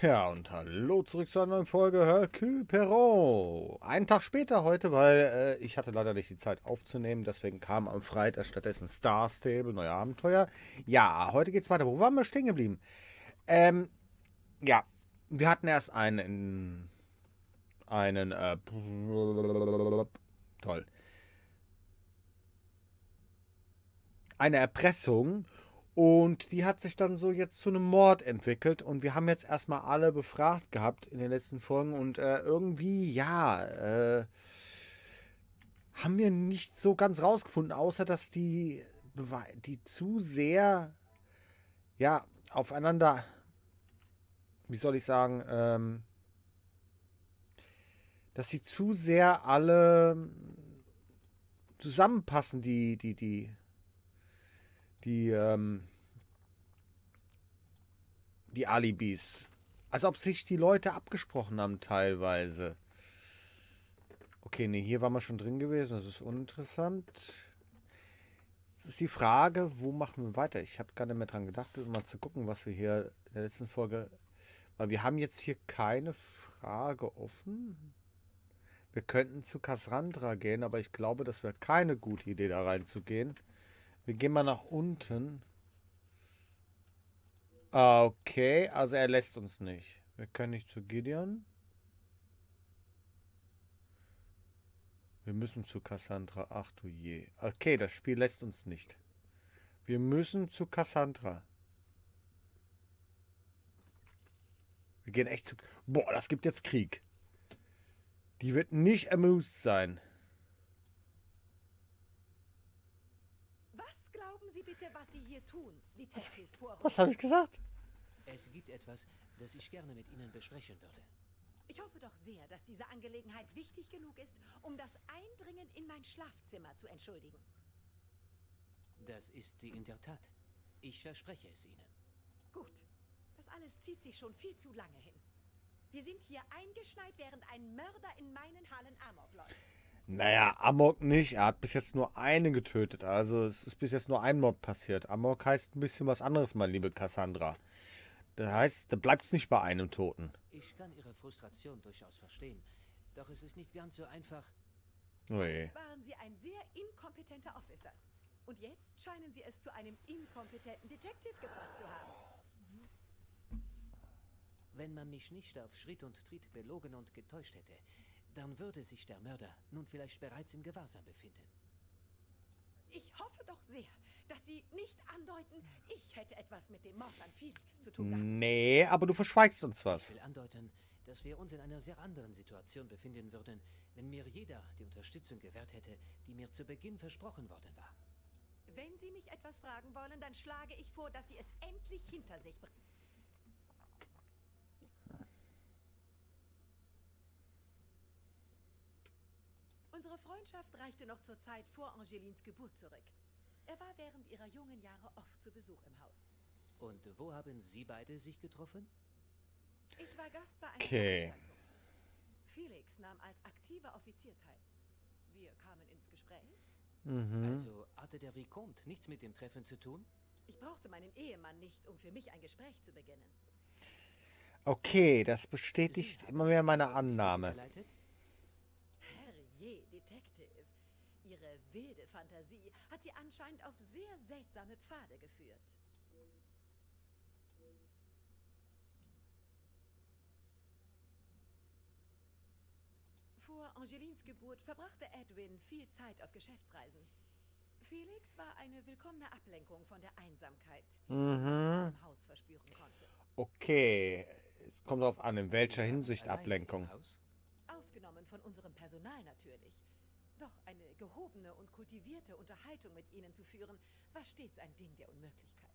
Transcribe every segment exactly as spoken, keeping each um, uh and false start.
Ja, und hallo zurück zu einer neuen Folge Hercule Poirot. Einen Tag später heute, weil äh, ich hatte leider nicht die Zeit aufzunehmen, deswegen kam am Freitag stattdessen Star Stable, neue Abenteuer. Ja, heute geht's weiter. Wo waren wir stehen geblieben? Ähm, ja, wir hatten erst einen, einen, äh, toll, eine Erpressung. Und die hat sich dann so jetzt zu einem Mord entwickelt. Und wir haben jetzt erstmal alle befragt gehabt in den letzten Folgen. Und äh, irgendwie, ja, äh, haben wir nicht so ganz rausgefunden, außer dass die, Bewe- die zu sehr, ja, aufeinander, wie soll ich sagen, ähm, dass sie zu sehr alle zusammenpassen, die, die, die, die, ähm, die Alibis. Als ob sich die Leute abgesprochen haben teilweise. Okay, nee, hier waren wir schon drin gewesen. Das ist uninteressant. Jetzt ist die Frage, wo machen wir weiter? Ich habe gar nicht mehr dran gedacht, mal zu gucken, was wir hier in der letzten Folge. Weil wir haben jetzt hier keine Frage offen. Wir könnten zu Cassandra gehen, aber ich glaube, das wäre keine gute Idee, da reinzugehen. Wir gehen mal nach unten. Ah, okay, also er lässt uns nicht. Wir können nicht zu Gideon. Wir müssen zu Cassandra. Ach du je. Okay, das Spiel lässt uns nicht. Wir müssen zu Cassandra. Wir gehen echt zu. Boah, das gibt jetzt Krieg. Die wird nicht amused sein. Was glauben Sie bitte, was Sie hier tun, Detective Was Poirot? habe ich gesagt? Es gibt etwas, das ich gerne mit Ihnen besprechen würde. Ich hoffe doch sehr, dass diese Angelegenheit wichtig genug ist, um das Eindringen in mein Schlafzimmer zu entschuldigen. Das ist sie in der Tat. Ich verspreche es Ihnen. Gut, das alles zieht sich schon viel zu lange hin. Wir sind hier eingeschneit, während ein Mörder in meinen Hallen Amok läuft. Naja, Amok nicht. Er hat bis jetzt nur einen getötet. Also es ist bis jetzt nur ein Mord passiert. Amok heißt ein bisschen was anderes, meine liebe Cassandra. Das heißt, da bleibt es nicht bei einem Toten. Ich kann Ihre Frustration durchaus verstehen, doch es ist nicht ganz so einfach. Ui. Einst waren Sie ein sehr inkompetenter Officer. Und jetzt scheinen Sie es zu einem inkompetenten Detective gebracht zu haben. Wenn man mich nicht auf Schritt und Tritt belogen und getäuscht hätte, dann würde sich der Mörder nun vielleicht bereits in Gewahrsam befinden. Ich hoffe doch sehr, dass Sie nicht andeuten, ich hätte etwas mit dem Mord an Felix zu tun gehabt. Nee, aber du verschweigst uns Ich was. will andeuten, dass wir uns in einer sehr anderen Situation befinden würden, wenn mir jeder die Unterstützung gewährt hätte, die mir zu Beginn versprochen worden war. Wenn Sie mich etwas fragen wollen, dann schlage ich vor, dass Sie es endlich hinter sich bringen. Unsere Freundschaft reichte noch zur Zeit vor Angelines Geburt zurück. Er war während ihrer jungen Jahre oft zu Besuch im Haus. Und wo haben Sie beide sich getroffen? Ich war Gast bei einer Okay. Veranstaltung. Felix nahm als aktiver Offizier teil. Wir kamen ins Gespräch. Also hatte der Vicomte nichts mit dem Treffen zu tun? Ich brauchte meinen Ehemann nicht, um für mich ein Gespräch zu beginnen. Okay, das Sie bestätigt haben immer das mehr meine Gespräch in die Wege Annahme. geleitet? Herrje, Detective. Ihre wilde Fantasie hat Sie anscheinend auf sehr seltsame Pfade geführt. Vor Angelines Geburt verbrachte Edwin viel Zeit auf Geschäftsreisen. Felix war eine willkommene Ablenkung von der Einsamkeit, die man im Haus verspüren konnte. Okay, es kommt darauf an, in welcher Sie waren Hinsicht alleine Ablenkung. im Haus? Ausgenommen von unserem Personal natürlich. Doch eine gehobene und kultivierte Unterhaltung mit ihnen zu führen, war stets ein Ding der Unmöglichkeit.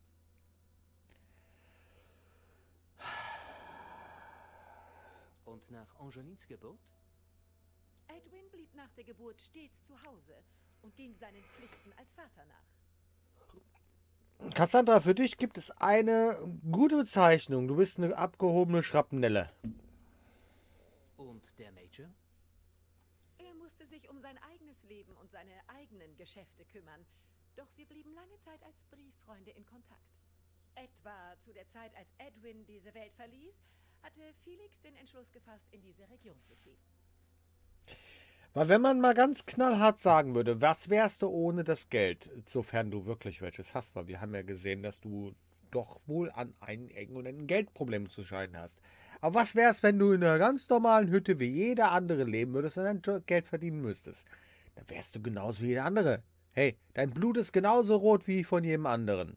Und nach Angelines Geburt? Edwin blieb nach der Geburt stets zu Hause und ging seinen Pflichten als Vater nach. Cassandra, für dich gibt es eine gute Bezeichnung. Du bist eine abgehobene Schrapnelle. Und der Major? Er musste sich um sein eigenes Leben und seine eigenen Geschäfte kümmern. Doch wir blieben lange Zeit als Brieffreunde in Kontakt. Etwa zu der Zeit, als Edwin diese Welt verließ, hatte Felix den Entschluss gefasst, in diese Region zu ziehen. Weil wenn man mal ganz knallhart sagen würde, was wärst du ohne das Geld, sofern du wirklich welches hast, weil wir haben ja gesehen, dass du doch wohl an einen Ecken und ein Geldproblem zu scheiden hast. Aber was wär's, wenn du in einer ganz normalen Hütte wie jeder andere leben würdest und dein Jo- Geld verdienen müsstest? Dann wärst du genauso wie jeder andere. Hey, dein Blut ist genauso rot wie von jedem anderen.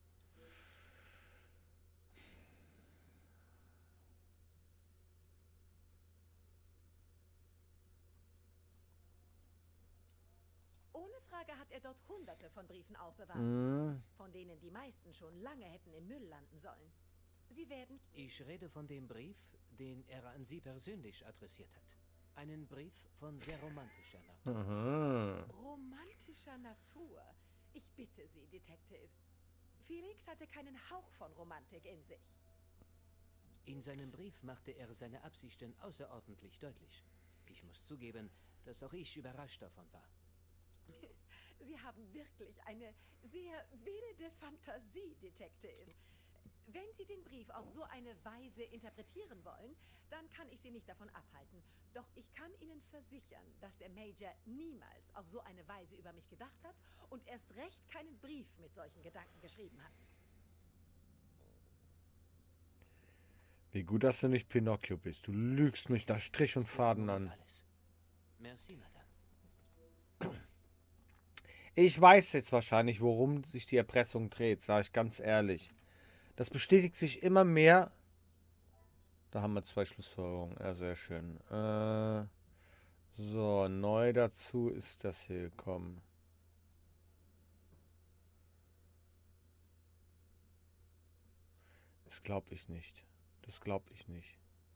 Ohne Frage hat er dort hunderte von Briefen aufbewahrt, Mhm. von denen die meisten schon lange hätten im Müll landen sollen. Sie werden Ich rede von dem Brief, den er an Sie persönlich adressiert hat. Einen Brief von sehr romantischer Natur. Aha. romantischer Natur. Ich bitte Sie, Detective. Felix hatte keinen Hauch von Romantik in sich. In seinem Brief machte er seine Absichten außerordentlich deutlich. Ich muss zugeben, dass auch ich überrascht davon war. Sie haben wirklich eine sehr wilde Fantasie, Detective. Wenn Sie den Brief auf so eine Weise interpretieren wollen, dann kann ich Sie nicht davon abhalten. Doch ich kann Ihnen versichern, dass der Major niemals auf so eine Weise über mich gedacht hat und erst recht keinen Brief mit solchen Gedanken geschrieben hat. Wie gut, dass du nicht Pinocchio bist. Du lügst mich nach Strich und Faden an. Alles. Merci, Madame. Ich weiß jetzt wahrscheinlich, worum sich die Erpressung dreht, sage ich ganz ehrlich. Das bestätigt sich immer mehr. Da haben wir zwei Schlussfolgerungen. Ja, sehr schön. Äh, so, neu dazu ist das hier gekommen. Das glaube ich nicht. Das glaube ich nicht.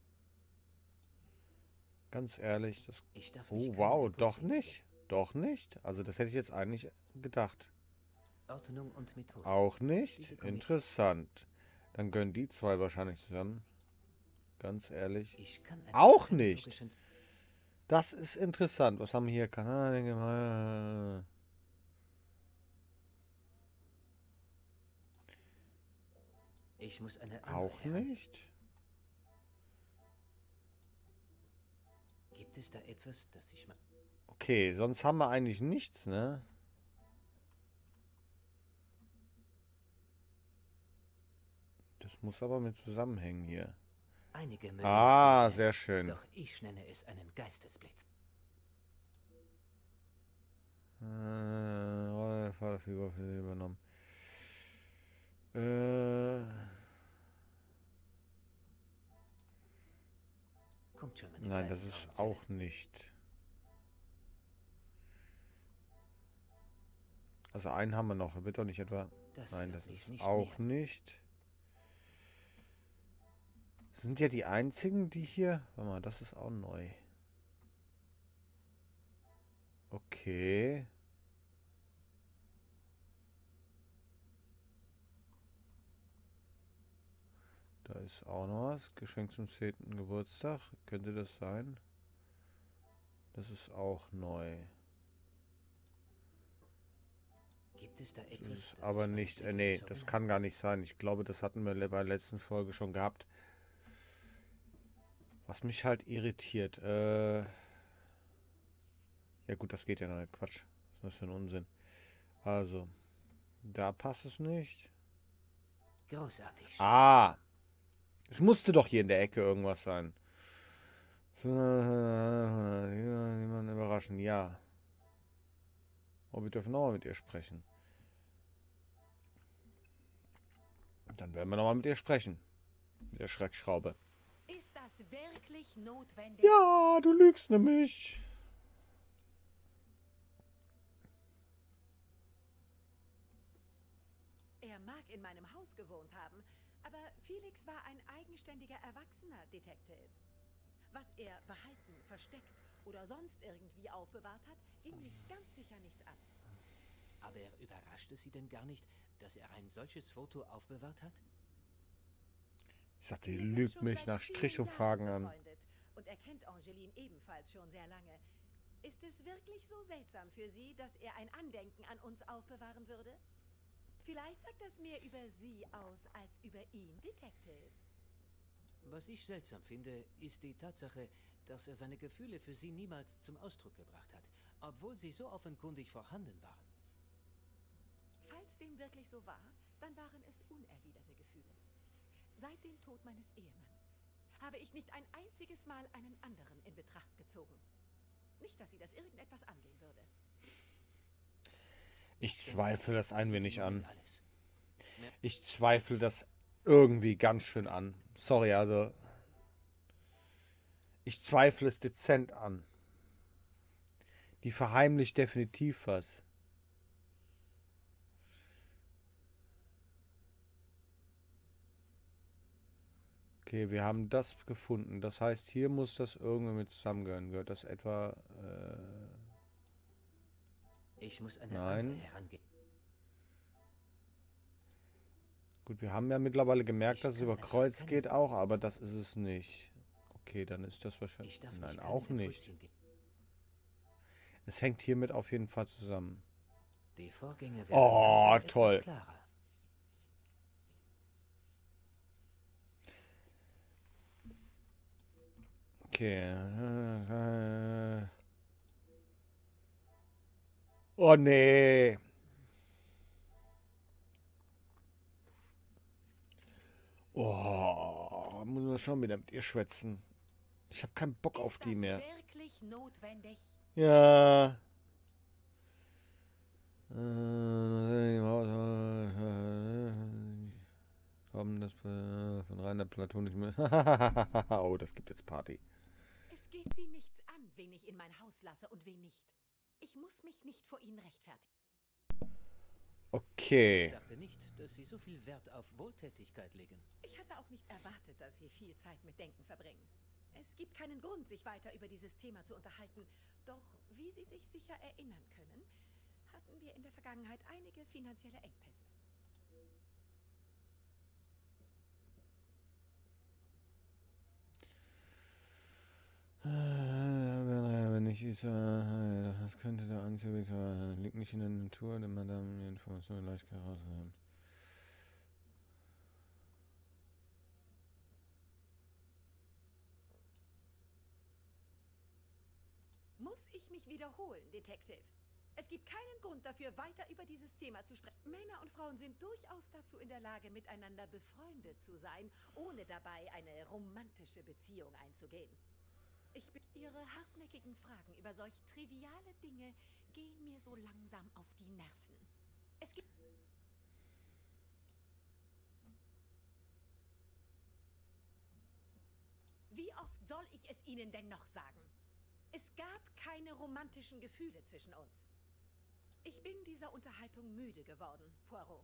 Ganz ehrlich, das... Ich darf mich Oh, keinem wow, Input doch sehen. nicht. Doch nicht. Also das hätte ich jetzt eigentlich gedacht. Ordnung und Methode. Auch nicht? Diese Kombi- Interessant. Dann gönnen die zwei wahrscheinlich zusammen. Ganz ehrlich. Ich kann einen Auch chronologischen- nicht. Das ist interessant. Was haben wir hier? Kanal. Ich muss eine andere Auch Hand- nicht. Gibt es da etwas, das ich mal... Okay, sonst haben wir eigentlich nichts, ne? Das muss aber mit zusammenhängen hier. Einige mögen Ah, es nicht sehr nennen, schön. Doch ich nenne es einen Geistesblitz. Äh, Rolle der Vaterfigur für sie übernommen. Äh, Kommt schon, meine nein, kleinen das ist Frauenzelle. auch nicht. Also einen haben wir noch. Wird doch nicht etwa... Das Nein, wird das mich ist nicht auch mehr. nicht. Sind ja die einzigen, die hier... Warte mal, das ist auch neu. Okay. Da ist auch noch was. Geschenk zum zehnten Geburtstag. Könnte das sein? Das ist auch neu. Gibt es da Das etwas, ist das aber ich meine nicht... Äh, Pflege nee, bezogen das habe? kann gar nicht sein. Ich glaube, das hatten wir bei der letzten Folge schon gehabt. Was mich halt irritiert. Äh... Ja gut, das geht ja noch nicht. Quatsch. Was ist das für ein Unsinn? Also, da passt es nicht. Großartig. Ah! Es musste doch hier in der Ecke irgendwas sein. Jemanden überraschen, ja. Oh, wir dürfen nochmal mit ihr sprechen. Dann werden wir nochmal mit ihr sprechen. Mit der Schreckschraube. Ist das wirklich notwendig? Ja, du lügst nämlich. Er mag in meinem Haus gewohnt haben, aber Felix war ein eigenständiger Erwachsener, Detective. Was er behalten, versteckt oder sonst irgendwie aufbewahrt hat, ging mich ganz sicher nichts an. Aber überraschte Sie denn gar nicht, dass er ein solches Foto aufbewahrt hat? Ich sagte, die Wir sind lügt schon mich seit nach vielen Strich und Jahren Faden an. befreundet und er kennt Angeline ebenfalls schon sehr lange. Ist es wirklich so seltsam für Sie, dass er ein Andenken an uns aufbewahren würde? Vielleicht sagt das mehr über Sie aus als über ihn, Detective. Was ich seltsam finde, ist die Tatsache, dass er seine Gefühle für sie niemals zum Ausdruck gebracht hat, obwohl sie so offenkundig vorhanden waren. Falls dem wirklich so war, dann waren es unerwiderte Gefühle. Seit dem Tod meines Ehemanns habe ich nicht ein einziges Mal einen anderen in Betracht gezogen. Nicht, dass sie das irgendetwas angehen würde. Ich zweifle das ein wenig an. Alles. Ich zweifle das irgendwie ganz schön an. Sorry, also. Ich zweifle es dezent an. Die verheimlicht definitiv was. Okay, wir haben das gefunden. Das heißt, hier muss das irgendwie mit zusammengehören. Gehört das etwa... Äh Ich muss eine Nein. andere herangehen. Gut, wir haben ja mittlerweile gemerkt, Ich dass es kann über es Kreuz erkennen. geht auch, aber das ist es nicht. Okay, dann ist das wahrscheinlich... Ich darf Nein, mich auch keinem nicht. Impuls hingeben. Es hängt hiermit auf jeden Fall zusammen. Die Vorgänge werden Oh, langsam etwas toll. klarer. Okay. äh, Oh, nee. Oh, muss man schon wieder mit ihr schwätzen. Ich habe keinen Bock auf Ist die das mehr. wirklich notwendig? Ja. Haben das von reiner platonische. Oh, das gibt jetzt Party. Es geht sie nichts an, wen ich in mein Haus lasse und wen nicht. Ich muss mich nicht vor ihnen rechtfertigen. Ich Okay. dachte nicht, dass Sie so viel Wert auf Wohltätigkeit legen. Ich hatte auch nicht erwartet, dass sie viel Zeit mit Denken verbringen. Es gibt keinen Grund, sich weiter über dieses Thema zu unterhalten. Doch, wie Sie sich sicher erinnern können, hatten wir in der Vergangenheit einige finanzielle Engpässe. Wenn ich ist, das könnte der Angst sein. Liegt nicht in der Natur, der Madame die Information leicht herausnehmen. Muss ich mich wiederholen, Detective? Es gibt keinen Grund dafür, weiter über dieses Thema zu sprechen. Männer und Frauen sind durchaus dazu in der Lage, miteinander befreundet zu sein, ohne dabei eine romantische Beziehung einzugehen. Ich bin Ihre hartnäckigen Fragen über solch triviale Dinge gehen mir so langsam auf die Nerven. Es gibt... Wie oft soll ich es Ihnen denn noch sagen? Es gab keine romantischen Gefühle zwischen uns. Ich bin dieser Unterhaltung müde geworden, Poirot.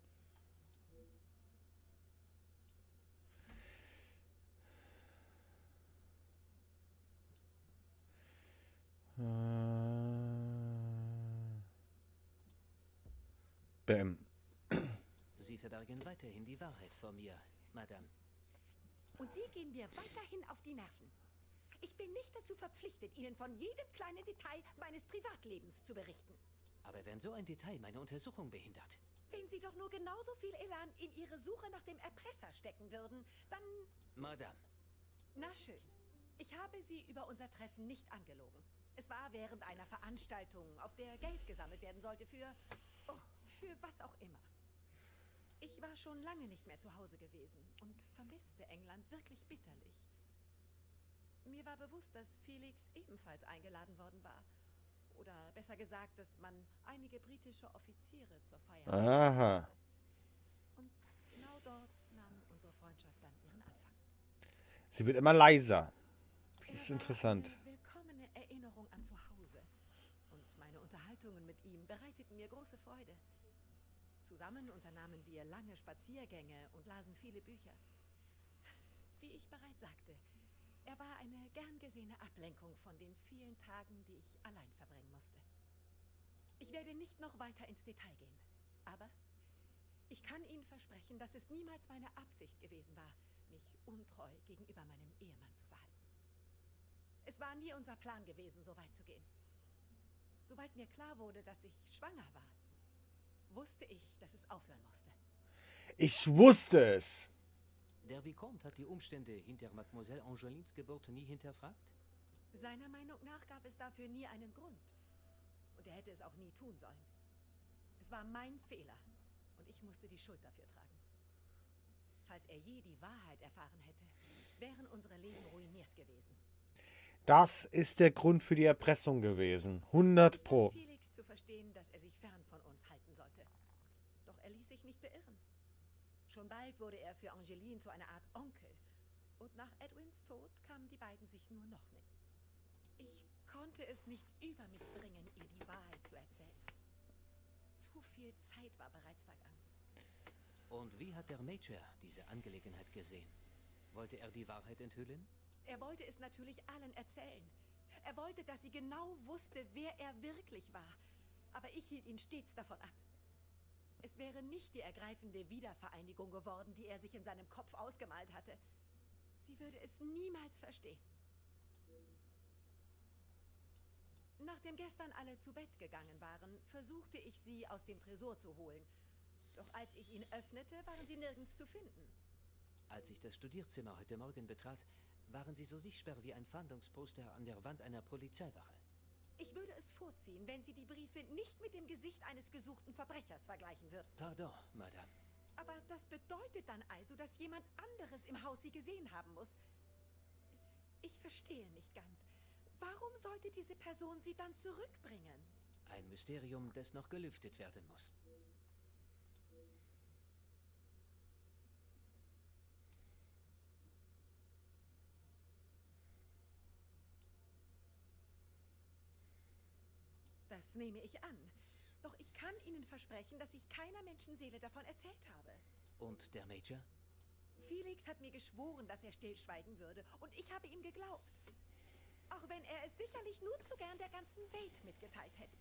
Bäm. Sie verbergen weiterhin die Wahrheit vor mir, Madame. Und Sie gehen mir weiterhin auf die Nerven. Ich bin nicht dazu verpflichtet, Ihnen von jedem kleinen Detail meines Privatlebens zu berichten. Aber wenn so ein Detail meine Untersuchung behindert. Wenn Sie doch nur genauso viel Elan in Ihre Suche nach dem Erpresser stecken würden, dann... Madame, Na schön. Ich habe Sie über unser Treffen nicht angelogen. Es war während einer Veranstaltung, auf der Geld gesammelt werden sollte für... Oh, für was auch immer. Ich war schon lange nicht mehr zu Hause gewesen und vermisste England wirklich bitterlich. Mir war bewusst, dass Felix ebenfalls eingeladen worden war. Oder besser gesagt, dass man einige britische Offiziere zur Feier Aha. hatte. Und genau dort nahm unsere Freundschaft dann ihren Anfang. Sie wird immer leiser. Das Er ist war interessant. eine willkommene Erinnerung an zu Hause. Und meine Unterhaltungen mit ihm bereiteten mir große Freude. Zusammen unternahmen wir lange Spaziergänge und lasen viele Bücher. Wie ich bereits sagte, er war eine gern gesehene Ablenkung von den vielen Tagen, die ich allein verbringen musste. Ich werde nicht noch weiter ins Detail gehen, aber ich kann Ihnen versprechen, dass es niemals meine Absicht gewesen war, mich untreu gegenüber meinem Ehemann zu verhalten. Es war nie unser Plan gewesen, so weit zu gehen. Sobald mir klar wurde, dass ich schwanger war, wusste ich, dass es aufhören musste. Ich wusste es. Der Vicomte hat die Umstände hinter Mademoiselle Angelines Geburt nie hinterfragt? Seiner Meinung nach gab es dafür nie einen Grund. Und er hätte es auch nie tun sollen. Es war mein Fehler. Und ich musste die Schuld dafür tragen. Falls er je die Wahrheit erfahren hätte, wären unsere Leben ruiniert gewesen. Das ist der Grund für die Erpressung gewesen. hundert Pro. Ich gab Felix zu verstehen, dass er sich fern von uns halten sollte. Doch er ließ sich nicht beirren. Schon bald wurde er für Angeline zu einer Art Onkel. Und nach Edwins Tod kamen die beiden sich nur noch näher. Ich konnte es nicht über mich bringen, ihr die Wahrheit zu erzählen. Zu viel Zeit war bereits vergangen. Und wie hat der Major diese Angelegenheit gesehen? Wollte er die Wahrheit enthüllen? Er wollte es natürlich allen erzählen. Er wollte, dass sie genau wusste, wer er wirklich war. Aber ich hielt ihn stets davon ab. Es wäre nicht die ergreifende Wiedervereinigung geworden, die er sich in seinem Kopf ausgemalt hatte. Sie würde es niemals verstehen. Nachdem gestern alle zu Bett gegangen waren, versuchte ich sie aus dem Tresor zu holen. Doch als ich ihn öffnete, waren sie nirgends zu finden. Als ich das Studierzimmer heute Morgen betrat, waren sie so sichtbar wie ein Fahndungsposter an der Wand einer Polizeiwache. Ich würde es vorziehen, wenn Sie die Briefe nicht mit dem Gesicht eines gesuchten Verbrechers vergleichen würden. Pardon, Madame. Aber das bedeutet dann also, dass jemand anderes im Haus sie gesehen haben muss. Ich verstehe nicht ganz. Warum sollte diese Person sie dann zurückbringen? Ein Mysterium, das noch gelüftet werden muss. Das nehme ich an. Doch ich kann Ihnen versprechen, dass ich keiner Menschenseele davon erzählt habe. Und der Major? Felix hat mir geschworen, dass er stillschweigen würde. Und ich habe ihm geglaubt. Auch wenn er es sicherlich nur zu gern der ganzen Welt mitgeteilt hätte.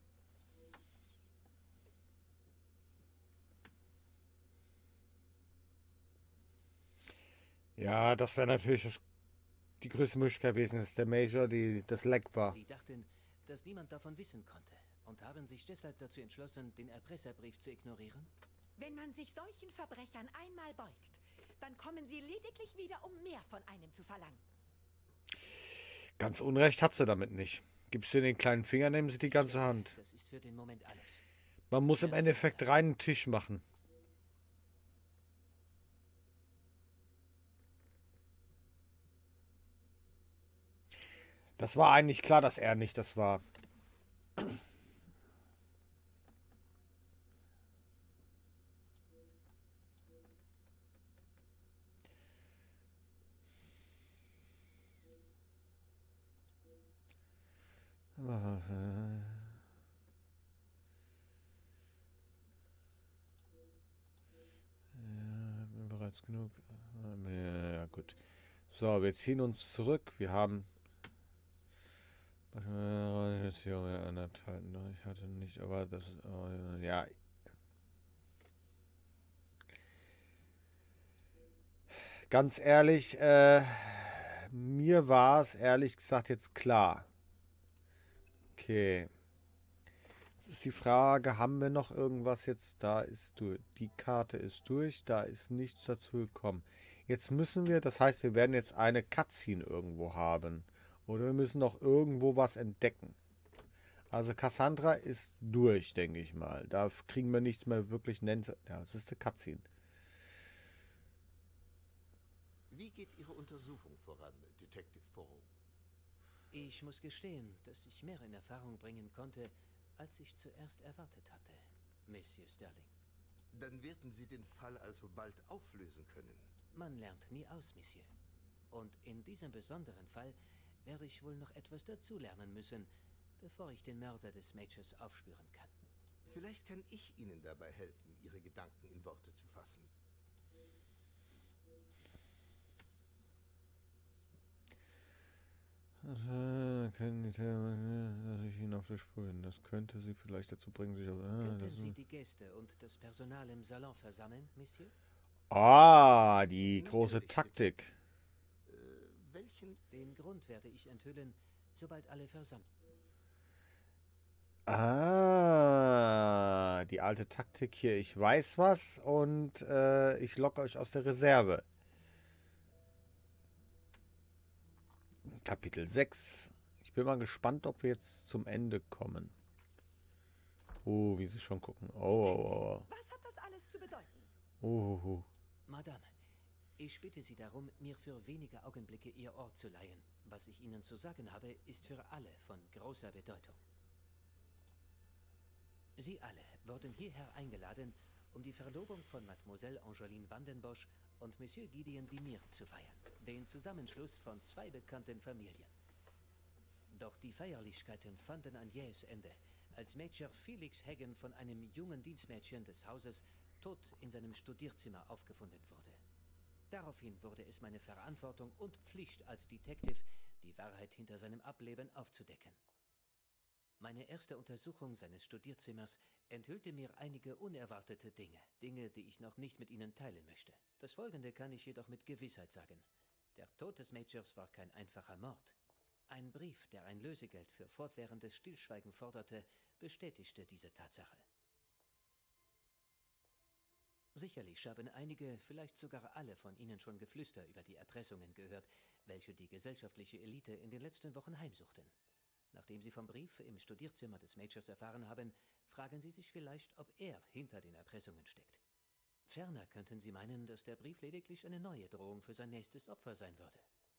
Ja, das wäre natürlich das, die größte Möglichkeit gewesen, dass der Major die, das Leck war. Sie dachten, dass niemand davon wissen konnte und haben sich deshalb dazu entschlossen, den Erpresserbrief zu ignorieren? Wenn man sich solchen Verbrechern einmal beugt, dann kommen sie lediglich wieder, um mehr von einem zu verlangen. Ganz Unrecht hat sie damit nicht. Gibst du den kleinen Finger, nehmen sie die ganze Hand. Das ist für den Moment alles. Man muss im Endeffekt reinen Tisch machen. Das war eigentlich klar, dass er nicht das war. Ja, bereits genug. Ja, gut. So, wir ziehen uns zurück. Wir haben ich hatte nicht, aber das ja. Ganz ehrlich, äh, mir war es ehrlich gesagt jetzt klar. Okay. Jetzt ist die Frage, haben wir noch irgendwas jetzt? Da ist durch. Die Karte ist durch, da ist nichts dazu gekommen. Jetzt müssen wir, das heißt, wir werden jetzt eine Cutscene irgendwo haben. Oder wir müssen noch irgendwo was entdecken. Also Cassandra ist durch, denke ich mal. Da kriegen wir nichts mehr wirklich nennt. Ja, das ist eine Cutscene. Wie geht Ihre Untersuchung voran, Detective Poirot? Ich muss gestehen, dass ich mehr in Erfahrung bringen konnte, als ich zuerst erwartet hatte, Monsieur Sterling. Dann werden Sie den Fall also bald auflösen können. Man lernt nie aus, Monsieur. Und in diesem besonderen Fall werde ich wohl noch etwas dazulernen müssen, bevor ich den Mörder des Majors aufspüren kann. Vielleicht kann ich Ihnen dabei helfen, Ihre Gedanken in Worte zu fassen. Also, können die, dass ich ihn auf der Spur bin. Das könnte sie vielleicht dazu bringen, sich auf. Ah, Könnten das Sie die Gäste und das Personal im Salon versammeln, Monsieur? ah, die große Natürlich, Taktik. Äh, welchen? Den Grund werde ich enthüllen, sobald alle versammelt. Ah, die alte Taktik hier. Ich weiß was und äh, ich locke euch aus der Reserve. Kapitel sechs. Ich bin mal gespannt, ob wir jetzt zum Ende kommen. Oh, wie sie schon gucken. Oh, oh, oh. Was hat das alles zu bedeuten? Oh, oh, oh. Madame, ich bitte Sie darum, mir für wenige Augenblicke Ihr Ohr zu leihen. Was ich Ihnen zu sagen habe, ist für alle von großer Bedeutung. Sie alle wurden hierher eingeladen, um die Verlobung von Mademoiselle Angeline Vandenbosch und Monsieur Gideon Dimir zu feiern. Den Zusammenschluss von zwei bekannten Familien. Doch die Feierlichkeiten fanden ein jähes Ende, als Major Felix Hagen von einem jungen Dienstmädchen des Hauses tot in seinem Studierzimmer aufgefunden wurde. Daraufhin wurde es meine Verantwortung und Pflicht als Detective, die Wahrheit hinter seinem Ableben aufzudecken. Meine erste Untersuchung seines Studierzimmers enthüllte mir einige unerwartete Dinge. Dinge, die ich noch nicht mit Ihnen teilen möchte. Das Folgende kann ich jedoch mit Gewissheit sagen. Der Tod des Majors war kein einfacher Mord. Ein Brief, der ein Lösegeld für fortwährendes Stillschweigen forderte, bestätigte diese Tatsache. Sicherlich haben einige, vielleicht sogar alle von Ihnen schon Geflüster über die Erpressungen gehört, welche die gesellschaftliche Elite in den letzten Wochen heimsuchten. Nachdem Sie vom Brief im Studierzimmer des Majors erfahren haben, fragen Sie sich vielleicht, ob er hinter den Erpressungen steckt. Ferner könnten Sie meinen, dass der Brief lediglich eine neue Drohung für sein nächstes Opfer sein würde.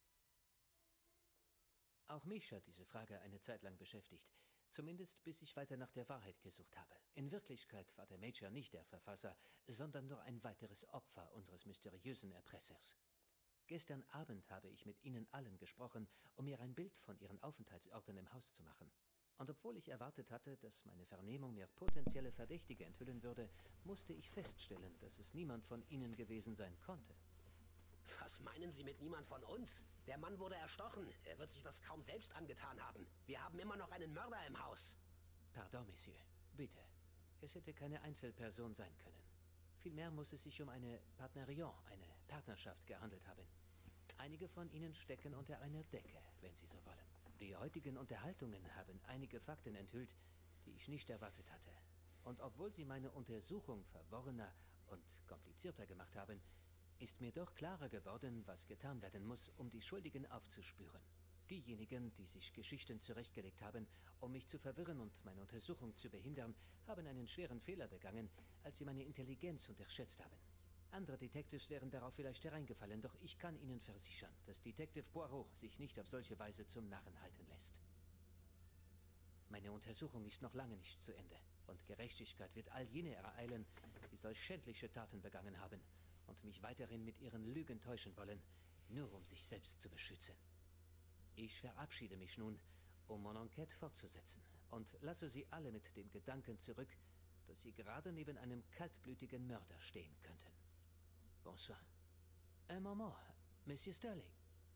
Auch mich hat diese Frage eine Zeit lang beschäftigt, zumindest bis ich weiter nach der Wahrheit gesucht habe. In Wirklichkeit war der Major nicht der Verfasser, sondern nur ein weiteres Opfer unseres mysteriösen Erpressers. Gestern Abend habe ich mit Ihnen allen gesprochen, um mir ein Bild von Ihren Aufenthaltsorten im Haus zu machen. Und obwohl ich erwartet hatte, dass meine Vernehmung mir potenzielle Verdächtige enthüllen würde, musste ich feststellen, dass es niemand von Ihnen gewesen sein konnte. Was meinen Sie mit niemand von uns? Der Mann wurde erstochen. Er wird sich das kaum selbst angetan haben. Wir haben immer noch einen Mörder im Haus. Pardon, Monsieur. Bitte. Es hätte keine Einzelperson sein können. Vielmehr muss es sich um eine Partnerion, eine Partnerschaft gehandelt haben. Einige von Ihnen stecken unter einer Decke, wenn Sie so wollen. Die heutigen Unterhaltungen haben einige Fakten enthüllt, die ich nicht erwartet hatte. Und obwohl sie meine Untersuchung verworrener und komplizierter gemacht haben, ist mir doch klarer geworden, was getan werden muss, um die Schuldigen aufzuspüren. Diejenigen, die sich Geschichten zurechtgelegt haben, um mich zu verwirren und meine Untersuchung zu behindern, haben einen schweren Fehler begangen, als sie meine Intelligenz unterschätzt haben. Andere Detectives wären darauf vielleicht hereingefallen, doch ich kann Ihnen versichern, dass Detective Poirot sich nicht auf solche Weise zum Narren halten lässt. Meine Untersuchung ist noch lange nicht zu Ende und Gerechtigkeit wird all jene ereilen, die solch schändliche Taten begangen haben und mich weiterhin mit ihren Lügen täuschen wollen, nur um sich selbst zu beschützen. Ich verabschiede mich nun, um meine Enquete fortzusetzen und lasse Sie alle mit dem Gedanken zurück, dass Sie gerade neben einem kaltblütigen Mörder stehen könnten. Bonsoir. Un moment, Monsieur Sterling.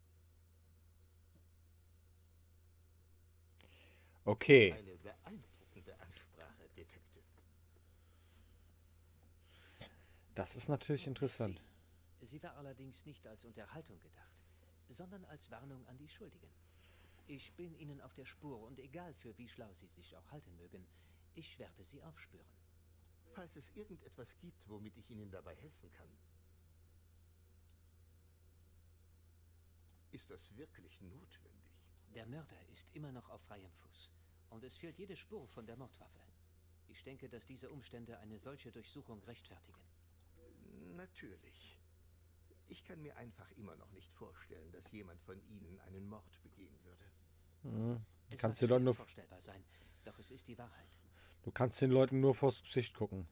Okay. Eine beeindruckende Ansprache, Detective. Das ist natürlich interessant. Sie, sie war allerdings nicht als Unterhaltung gedacht, sondern als Warnung an die Schuldigen. Ich bin Ihnen auf der Spur und egal für wie schlau Sie sich auch halten mögen, ich werde Sie aufspüren. Falls es irgendetwas gibt, womit ich Ihnen dabei helfen kann. Ist das wirklich notwendig? Der Mörder ist immer noch auf freiem Fuß und es fehlt jede Spur von der Mordwaffe. Ich denke, dass diese Umstände eine solche Durchsuchung rechtfertigen. Natürlich. Ich kann mir einfach immer noch nicht vorstellen, dass jemand von Ihnen einen Mord begehen würde. Mhm. Es Kannst mag dir doch schwer nur, vorstellbar sein, doch es ist die Wahrheit. du kannst den Leuten nur vors Gesicht gucken.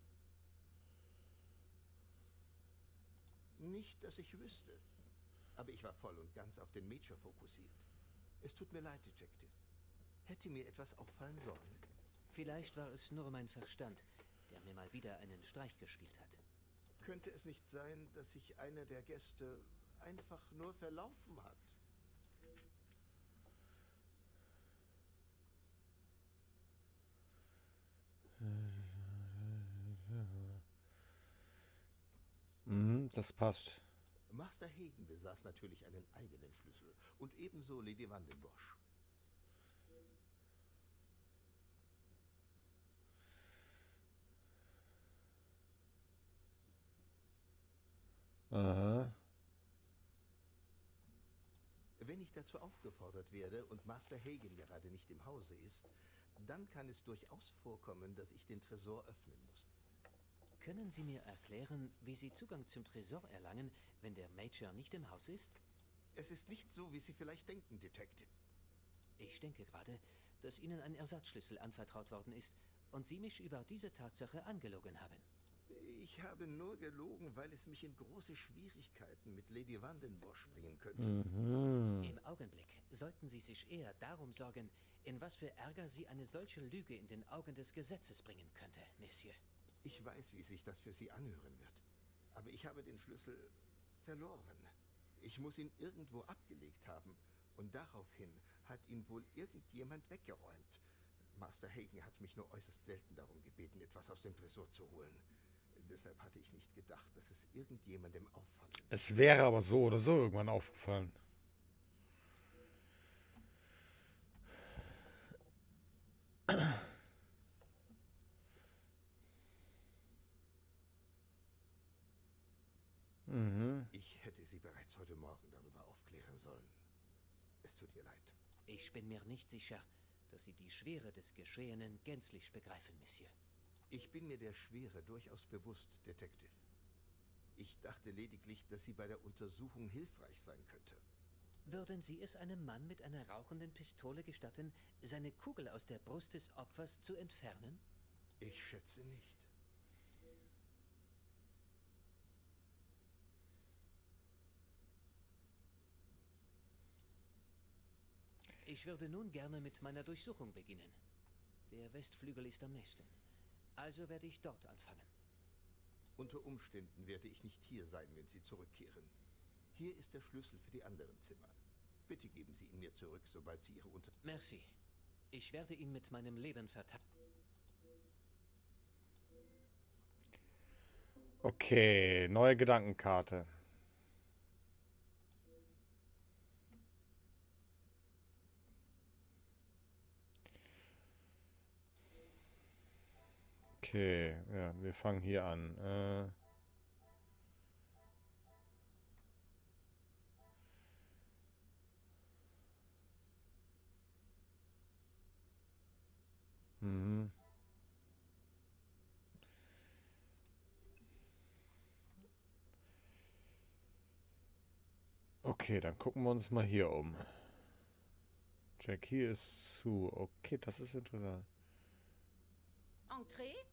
Nicht, dass ich wüsste. Aber ich war voll und ganz auf den Major fokussiert. Es tut mir leid, Detective. Hätte mir etwas auffallen sollen. Vielleicht war es nur mein Verstand, der mir mal wieder einen Streich gespielt hat. Könnte es nicht sein, dass sich einer der Gäste einfach nur verlaufen hat? Mhm, das passt. Master Hagen besaß natürlich einen eigenen Schlüssel und ebenso Lady Vandenbosch. Aha. Wenn ich dazu aufgefordert werde und Master Hagen gerade nicht im Hause ist, dann kann es durchaus vorkommen, dass ich den Tresor öffnen muss. Können Sie mir erklären, wie Sie Zugang zum Tresor erlangen, wenn der Major nicht im Haus ist? Es ist nicht so, wie Sie vielleicht denken, Detective. Ich denke gerade, dass Ihnen ein Ersatzschlüssel anvertraut worden ist und Sie mich über diese Tatsache angelogen haben. Ich habe nur gelogen, weil es mich in große Schwierigkeiten mit Lady Vandenbosch bringen könnte. Mhm. Im Augenblick sollten Sie sich eher darum sorgen, in was für Ärger Sie eine solche Lüge in den Augen des Gesetzes bringen könnte, Monsieur. Ich weiß, wie sich das für Sie anhören wird. Aber ich habe den Schlüssel verloren. Ich muss ihn irgendwo abgelegt haben. Und daraufhin hat ihn wohl irgendjemand weggeräumt. Master Hagen hat mich nur äußerst selten darum gebeten, etwas aus dem Tresor zu holen. Deshalb hatte ich nicht gedacht, dass es irgendjemandem auffallen würde. Es wäre aber so oder so irgendwann aufgefallen. Mhm. Ich hätte Sie bereits heute Morgen darüber aufklären sollen. Es tut mir leid. Ich bin mir nicht sicher, dass Sie die Schwere des Geschehenen gänzlich begreifen, Monsieur. Ich bin mir der Schwere durchaus bewusst, Detective. Ich dachte lediglich, dass sie bei der Untersuchung hilfreich sein könnte. Würden Sie es einem Mann mit einer rauchenden Pistole gestatten, seine Kugel aus der Brust des Opfers zu entfernen? Ich schätze nicht. Ich würde nun gerne mit meiner Durchsuchung beginnen. Der Westflügel ist am nächsten. Also werde ich dort anfangen. Unter Umständen werde ich nicht hier sein, wenn Sie zurückkehren. Hier ist der Schlüssel für die anderen Zimmer. Bitte geben Sie ihn mir zurück, sobald Sie Ihre Unter... Merci. Ich werde ihn mit meinem Leben verteidigen. Okay, neue Gedankenkarte. Okay, ja, wir fangen hier an. Äh mhm. Okay, dann gucken wir uns mal hier um. Jack, hier ist zu. Okay, das ist interessant. Entree?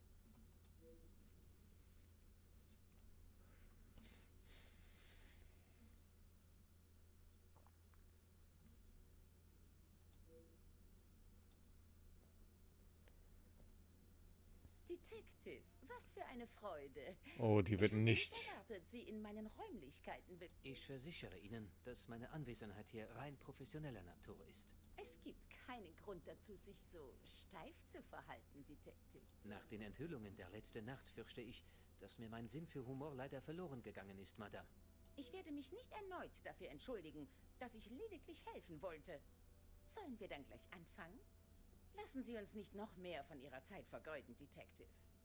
Detective, was für eine Freude. Oh, die wird Ich hatte nicht. erwartet, Sie in meinen Räumlichkeiten be- Ich versichere Ihnen, dass meine Anwesenheit hier rein professioneller Natur ist. Es gibt keinen Grund dazu, sich so steif zu verhalten, Detective. Nach den Enthüllungen der letzten Nacht fürchte ich, dass mir mein Sinn für Humor leider verloren gegangen ist, Madame. Ich werde mich nicht erneut dafür entschuldigen, dass ich lediglich helfen wollte. Sollen wir dann gleich anfangen? Lassen Sie uns nicht noch mehr von Ihrer Zeit vergeuden, Detective.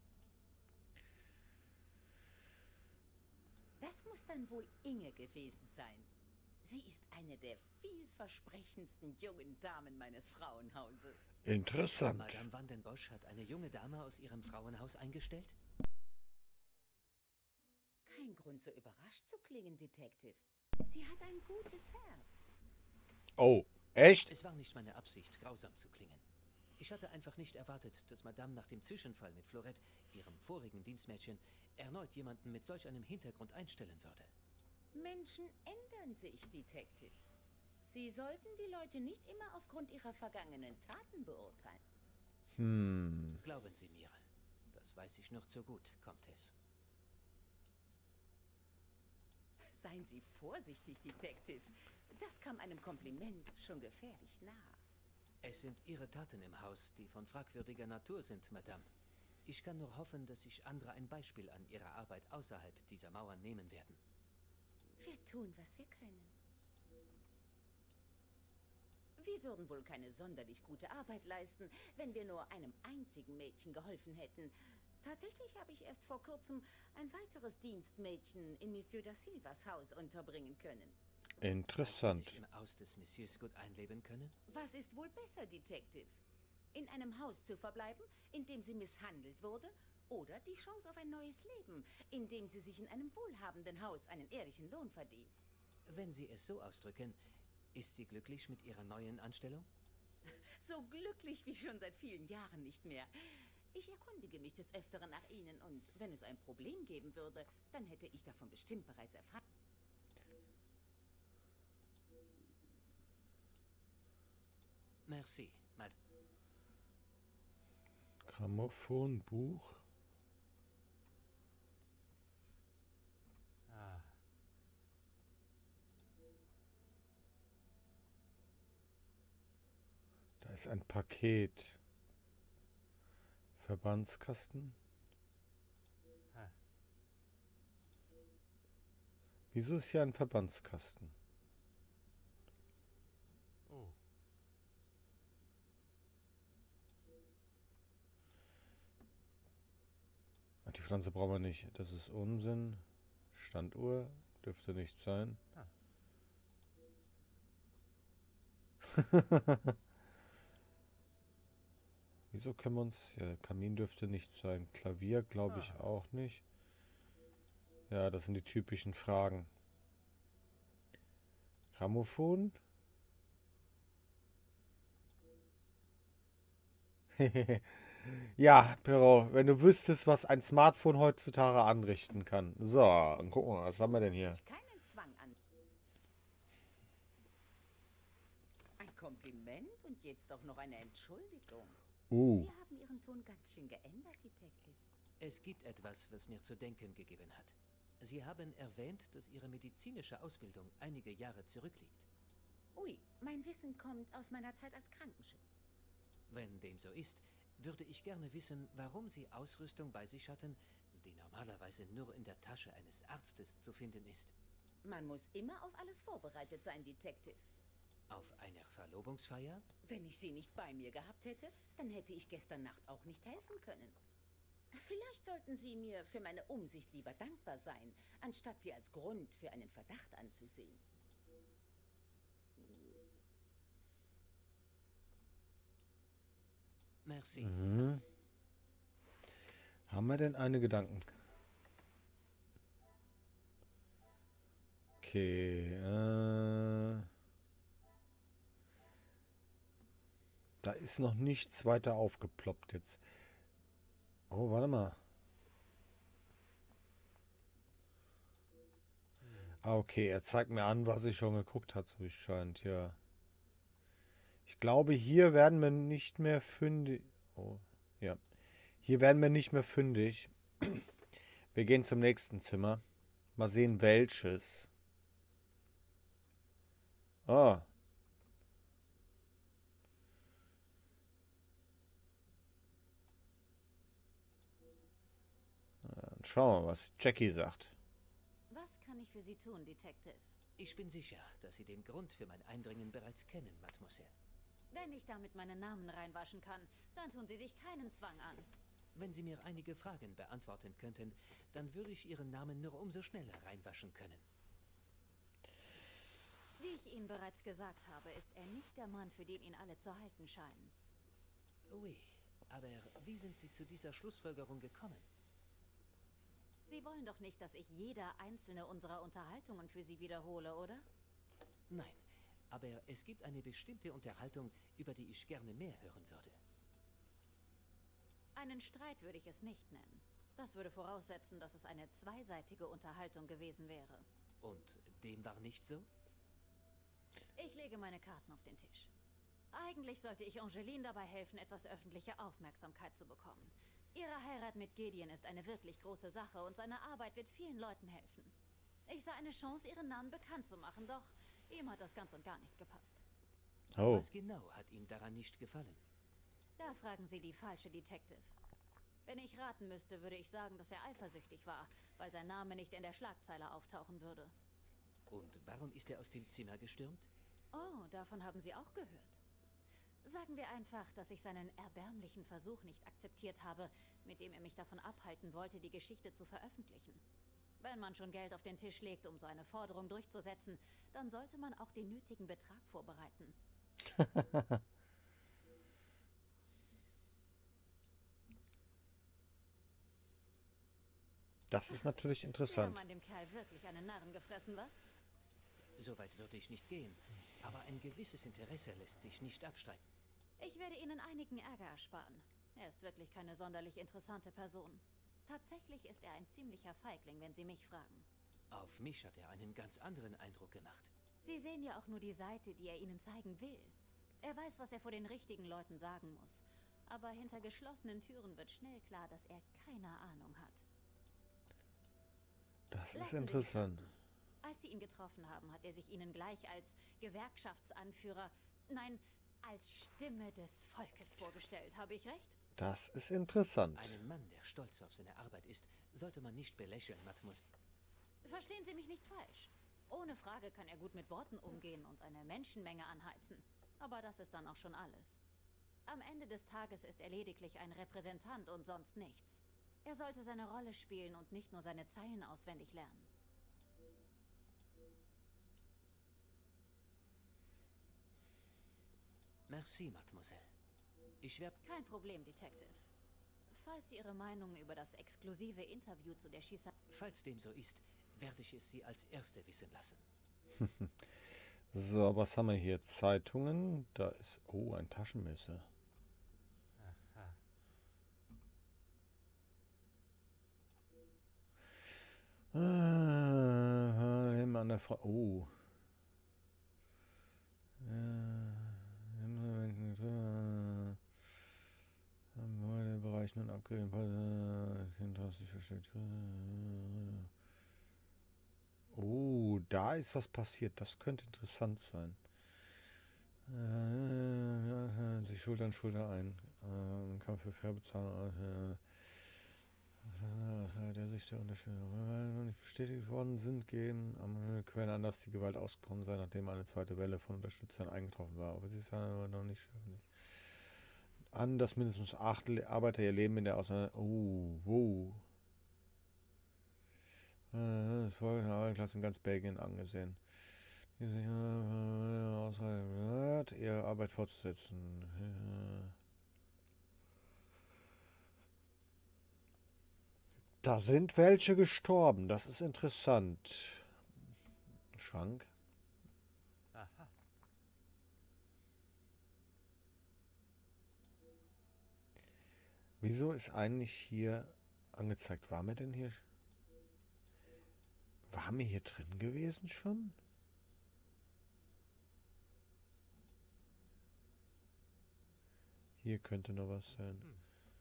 Das muss dann wohl Inge gewesen sein. Sie ist eine der vielversprechendsten jungen Damen meines Frauenhauses. Interessant. Madame Vandenbosch hat eine junge Dame aus ihrem Frauenhaus eingestellt? Kein Grund, so überrascht zu klingen, Detective. Sie hat ein gutes Herz. Oh, echt? Es war nicht meine Absicht, grausam zu klingen. Ich hatte einfach nicht erwartet, dass Madame nach dem Zwischenfall mit Florette, ihrem vorigen Dienstmädchen, erneut jemanden mit solch einem Hintergrund einstellen würde. Menschen ändern sich, Detective. Sie sollten die Leute nicht immer aufgrund ihrer vergangenen Taten beurteilen. Hm. Glauben Sie mir, das weiß ich nur zu gut, Comtesse. Seien Sie vorsichtig, Detective. Das kam einem Kompliment schon gefährlich nah. Es sind Ihre Taten im Haus, die von fragwürdiger Natur sind, Madame. Ich kann nur hoffen, dass sich andere ein Beispiel an Ihrer Arbeit außerhalb dieser Mauern nehmen werden. Wir tun, was wir können. Wir würden wohl keine sonderlich gute Arbeit leisten, wenn wir nur einem einzigen Mädchen geholfen hätten. Tatsächlich habe ich erst vor kurzem ein weiteres Dienstmädchen in Monsieur da Silvas Haus unterbringen können. Interessant. Sich im Haus des Messieurs gut einleben können? Was ist wohl besser, Detective? In einem Haus zu verbleiben, in dem sie misshandelt wurde, oder die Chance auf ein neues Leben, in dem sie sich in einem wohlhabenden Haus einen ehrlichen Lohn verdient? Wenn Sie es so ausdrücken, ist sie glücklich mit ihrer neuen Anstellung? So glücklich wie schon seit vielen Jahren nicht mehr. Ich erkundige mich des Öfteren nach Ihnen und wenn es ein Problem geben würde, dann hätte ich davon bestimmt bereits erfahren. Merci, Madame. Grammophon, Buch. Ah. Da ist ein Paket. Verbandskasten. Ah. Wieso ist hier ein Verbandskasten? Oh. Ach, die Pflanze brauchen wir nicht. Das ist Unsinn. Standuhr dürfte nicht sein. Ah. Wieso können wir uns... Ja, Kamin dürfte nicht sein. Klavier glaube ich Ah. auch nicht. Ja, das sind die typischen Fragen. Grammophon? Ja, Pero, wenn du wüsstest, was ein Smartphone heutzutage anrichten kann. So, dann gucken wir mal, was haben wir denn hier? Sich keinen Zwang an. Ein Kompliment und jetzt auch noch eine Entschuldigung. Uh, Sie haben Ihren Ton ganz schön geändert, Detective. Es gibt etwas, was mir zu denken gegeben hat. Sie haben erwähnt, dass Ihre medizinische Ausbildung einige Jahre zurückliegt. Ui, mein Wissen kommt aus meiner Zeit als Krankenschwester. Wenn dem so ist, würde ich gerne wissen, warum Sie Ausrüstung bei sich hatten, die normalerweise nur in der Tasche eines Arztes zu finden ist. Man muss immer auf alles vorbereitet sein, Detective. Auf einer Verlobungsfeier? Wenn ich sie nicht bei mir gehabt hätte, dann hätte ich gestern Nacht auch nicht helfen können. Vielleicht sollten Sie mir für meine Umsicht lieber dankbar sein, anstatt sie als Grund für einen Verdacht anzusehen. Merci. mhm. Haben wir denn eine Gedanken? Okay, äh... Da ist noch nichts weiter aufgeploppt jetzt. Oh, warte mal. Ah, okay, er zeigt mir an, was ich schon geguckt habe, so wie es scheint, ja. Ich glaube, hier werden wir nicht mehr fündig. Oh, ja. Hier werden wir nicht mehr fündig. Wir gehen zum nächsten Zimmer. Mal sehen, welches. Ah. Dann schauen wir mal, was Jackie sagt. Was kann ich für Sie tun, Detective? Ich bin sicher, dass Sie den Grund für mein Eindringen bereits kennen, Mademoiselle. Wenn ich damit meinen Namen reinwaschen kann, dann tun Sie sich keinen Zwang an. Wenn Sie mir einige Fragen beantworten könnten, dann würde ich Ihren Namen nur umso schneller reinwaschen können. Wie ich Ihnen bereits gesagt habe, ist er nicht der Mann, für den ihn alle zu halten scheinen. Oui, aber wie sind Sie zu dieser Schlussfolgerung gekommen? Sie wollen doch nicht, dass ich jede einzelne unserer Unterhaltungen für Sie wiederhole, oder? Nein, aber es gibt eine bestimmte Unterhaltung, über die ich gerne mehr hören würde. Einen Streit würde ich es nicht nennen. Das würde voraussetzen, dass es eine zweiseitige Unterhaltung gewesen wäre. Und dem war nicht so? Ich lege meine Karten auf den Tisch. Eigentlich sollte ich Angeline dabei helfen, etwas öffentliche Aufmerksamkeit zu bekommen. Ihre Heirat mit Gideon ist eine wirklich große Sache und seine Arbeit wird vielen Leuten helfen. Ich sah eine Chance, ihren Namen bekannt zu machen, doch ihm hat das ganz und gar nicht gepasst. Oh. Was genau hat ihm daran nicht gefallen? Da fragen Sie die falsche Detective. Wenn ich raten müsste, würde ich sagen, dass er eifersüchtig war, weil sein Name nicht in der Schlagzeile auftauchen würde. Und warum ist er aus dem Zimmer gestürmt? Oh, davon haben Sie auch gehört. Sagen wir einfach, dass ich seinen erbärmlichen Versuch nicht akzeptiert habe, mit dem er mich davon abhalten wollte, die Geschichte zu veröffentlichen. Wenn man schon Geld auf den Tisch legt, um so eine Forderung durchzusetzen, dann sollte man auch den nötigen Betrag vorbereiten. Das ist natürlich Wir interessant. haben an dem Kerl wirklich einen Narren gefressen, was? Soweit würde ich nicht gehen. Aber ein gewisses Interesse lässt sich nicht abstreiten. Ich werde Ihnen einigen Ärger ersparen. Er ist wirklich keine sonderlich interessante Person. Tatsächlich ist er ein ziemlicher Feigling, wenn Sie mich fragen. Auf mich hat er einen ganz anderen Eindruck gemacht. Sie sehen ja auch nur die Seite, die er Ihnen zeigen will. Er weiß, was er vor den richtigen Leuten sagen muss. Aber hinter geschlossenen Türen wird schnell klar, dass er keine Ahnung hat. Das ist Lassen Sie mich interessant. raten. Als Sie ihn getroffen haben, hat er sich Ihnen gleich als Gewerkschaftsanführer, nein, als Stimme des Volkes vorgestellt. Habe ich recht? Das ist interessant. Einen Mann, der stolz auf seine Arbeit ist, sollte man nicht belächeln, Mademoiselle. Verstehen Sie mich nicht falsch. Ohne Frage kann er gut mit Worten umgehen und eine Menschenmenge anheizen. Aber das ist dann auch schon alles. Am Ende des Tages ist er lediglich ein Repräsentant und sonst nichts. Er sollte seine Rolle spielen und nicht nur seine Zeilen auswendig lernen. Merci, Mademoiselle. Ich werde... Kein Problem, Detective. Falls Sie Ihre Meinung über das exklusive Interview zu der Schießerei... Falls dem so ist, werde ich es Sie als Erste wissen lassen. So, was haben wir hier? Zeitungen. Da ist... Oh, ein Taschenmesser. Aha. Ah, immer an der Frau. Oh. Im Bereich nun abgegeben. Versteckt. Oh, da ist was passiert. Das könnte interessant sein. Äh, sich Schulter an Schulter ein. Äh, Kampf für Fairbezahlung. Äh, der sich der Unterschied noch nicht bestätigt worden sind, gehen am Quellen an, dass die Gewalt ausgebrochen sei, nachdem eine zweite Welle von Unterstützern eingetroffen war. Aber sie ist aber noch nicht veröffentlicht. An, dass mindestens acht Arbeiter ihr Leben in der Auseinander... Oh, wow. Das folgende Arbeiterklasse in ganz Belgien angesehen. Die sich ausreichend ihre Arbeit fortzusetzen. Da sind welche gestorben. Das ist interessant. Schrank. Aha. Wieso ist eigentlich hier angezeigt? Waren wir denn hier? Waren wir hier drin gewesen schon? Hier könnte noch was sein. Hm.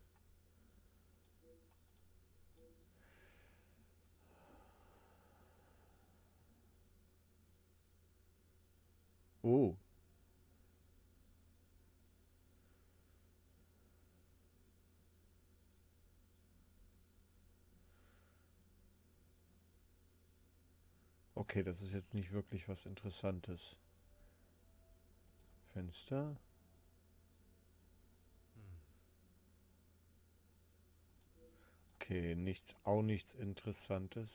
Oh. Okay, das ist jetzt nicht wirklich was Interessantes. Fenster. Hm. Okay, nichts, auch nichts Interessantes.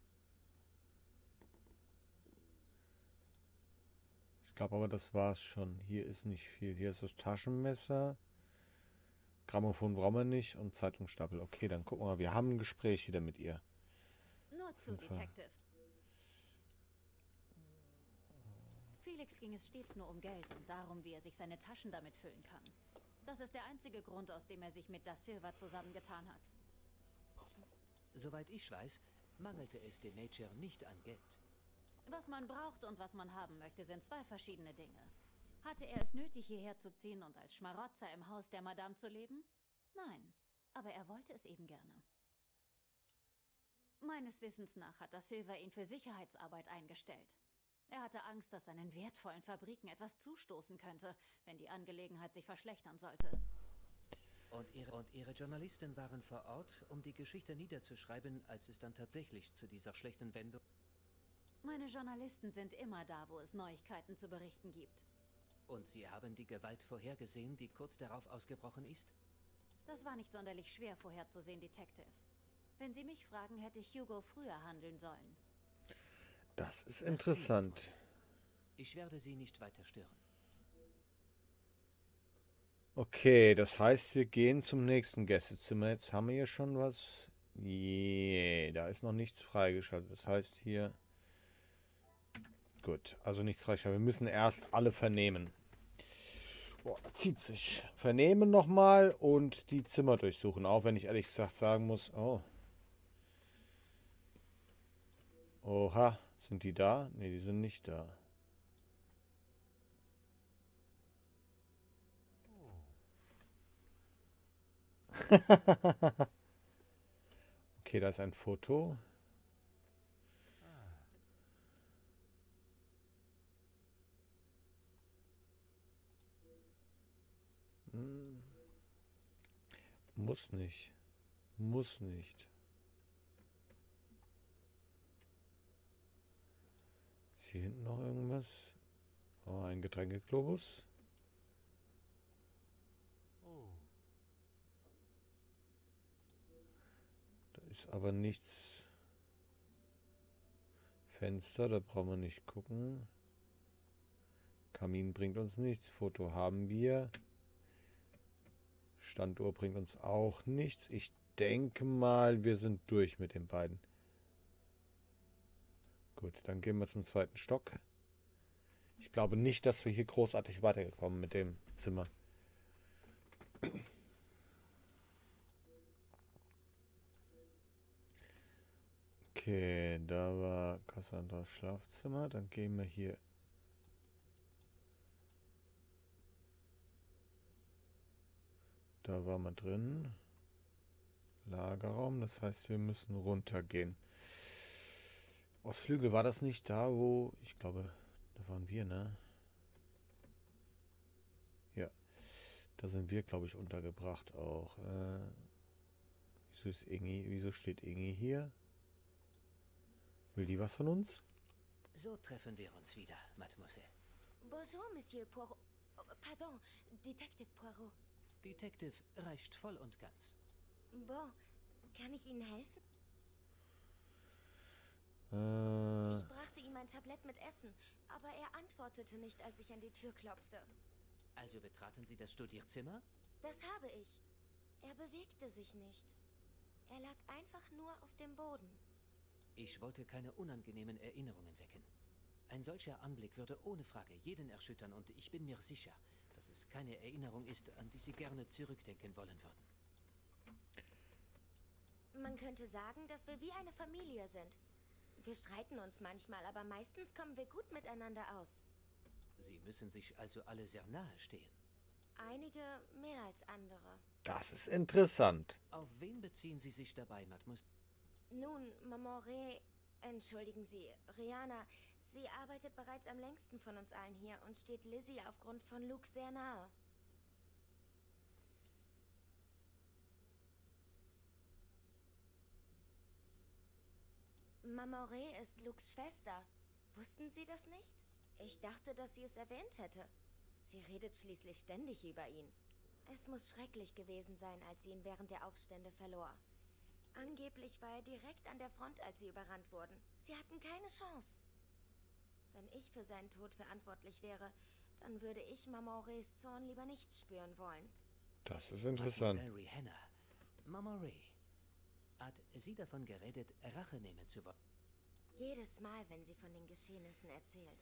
Ich glaube aber, das war's schon. Hier ist nicht viel. Hier ist das Taschenmesser. Grammophon brauchen wir nicht und Zeitungsstapel. Okay, dann gucken wir mal. Wir haben ein Gespräch wieder mit ihr. Nur zu, Detective. Felix ging es stets nur um Geld und darum, wie er sich seine Taschen damit füllen kann. Das ist der einzige Grund, aus dem er sich mit Da Silva zusammengetan hat. Soweit ich weiß, mangelte es dem Major nicht an Geld. Was man braucht und was man haben möchte, sind zwei verschiedene Dinge. Hatte er es nötig, hierher zu ziehen und als Schmarotzer im Haus der Madame zu leben? Nein, aber er wollte es eben gerne. Meines Wissens nach hat Da Silva ihn für Sicherheitsarbeit eingestellt. Er hatte Angst, dass seinen wertvollen Fabriken etwas zustoßen könnte, wenn die Angelegenheit sich verschlechtern sollte. Und ihre, und ihre Journalisten waren vor Ort, um die Geschichte niederzuschreiben, als es dann tatsächlich zu dieser schlechten Wendung... Meine Journalisten sind immer da, wo es Neuigkeiten zu berichten gibt. Und Sie haben die Gewalt vorhergesehen, die kurz darauf ausgebrochen ist? Das war nicht sonderlich schwer vorherzusehen, Detective. Wenn Sie mich fragen, hätte Hugo früher handeln sollen. Das ist interessant. Ich werde Sie nicht weiter stören. Okay, das heißt, wir gehen zum nächsten Gästezimmer. Jetzt haben wir hier schon was. Yeah, da ist noch nichts freigeschaltet. Das heißt hier... Gut, also nichts freigeschaltet. Wir müssen erst alle vernehmen. Boah, das zieht sich. Vernehmen nochmal und die Zimmer durchsuchen. Auch wenn ich ehrlich gesagt sagen muss... Oh. Oha, sind die da? Ne, die sind nicht da. Okay, da ist ein Foto. Hm. Muss nicht. Muss nicht. Ist hier hinten noch irgendwas? Oh, ein Getränkeglobus. Da ist aber nichts. Fenster, da brauchen wir nicht gucken. Kamin bringt uns nichts. Foto haben wir. Standuhr bringt uns auch nichts. Ich denke mal, wir sind durch mit den beiden. Gut, dann gehen wir zum zweiten Stock. Ich glaube nicht, dass wir hier großartig weitergekommen mit dem Zimmer. Okay, da war Cassandras Schlafzimmer. Dann gehen wir hier. Da waren wir drin. Lagerraum, das heißt, wir müssen runtergehen. Ostflügel, war das nicht da, wo... Ich glaube, da waren wir, ne? Ja. Da sind wir, glaube ich, untergebracht auch. Äh, wieso ist Ingi... Wieso steht Ingi hier? Will die was von uns? So treffen wir uns wieder, Mademoiselle. Bonjour, Monsieur Poirot. Oh, pardon, Detective Poirot. Detective reicht voll und ganz. Bon, kann ich Ihnen helfen? Äh, Ich brachte ihm ein Tablett mit Essen, aber er antwortete nicht, als ich an die Tür klopfte. Also betraten Sie das Studierzimmer? Das habe ich. Er bewegte sich nicht. Er lag einfach nur auf dem Boden. Ich wollte keine unangenehmen Erinnerungen wecken. Ein solcher Anblick würde ohne Frage jeden erschüttern und ich bin mir sicher, dass es keine Erinnerung ist, an die Sie gerne zurückdenken wollen würden. Man könnte sagen, dass wir wie eine Familie sind. Wir streiten uns manchmal, aber meistens kommen wir gut miteinander aus. Sie müssen sich also alle sehr nahe stehen. Einige mehr als andere. das ist interessant. Auf wen beziehen Sie sich dabei, Mademoiselle? Nun, Maman Ré, entschuldigen Sie, Rihanna, sie arbeitet bereits am längsten von uns allen hier und steht Lizzie aufgrund von Luke sehr nahe. Maman Ré ist Lukes Schwester. Wussten Sie das nicht? Ich dachte, dass sie es erwähnt hätte. Sie redet schließlich ständig über ihn. Es muss schrecklich gewesen sein, als sie ihn während der Aufstände verlor. Angeblich war er direkt an der Front, als sie überrannt wurden. Sie hatten keine Chance. Wenn ich für seinen Tod verantwortlich wäre, dann würde ich Maman Rés Zorn lieber nicht spüren wollen. Das ist interessant. Mademoiselle Rihanna. Mama Ray. Hat sie davon geredet, Rache nehmen zu wollen? Jedes Mal, wenn sie von den Geschehnissen erzählt.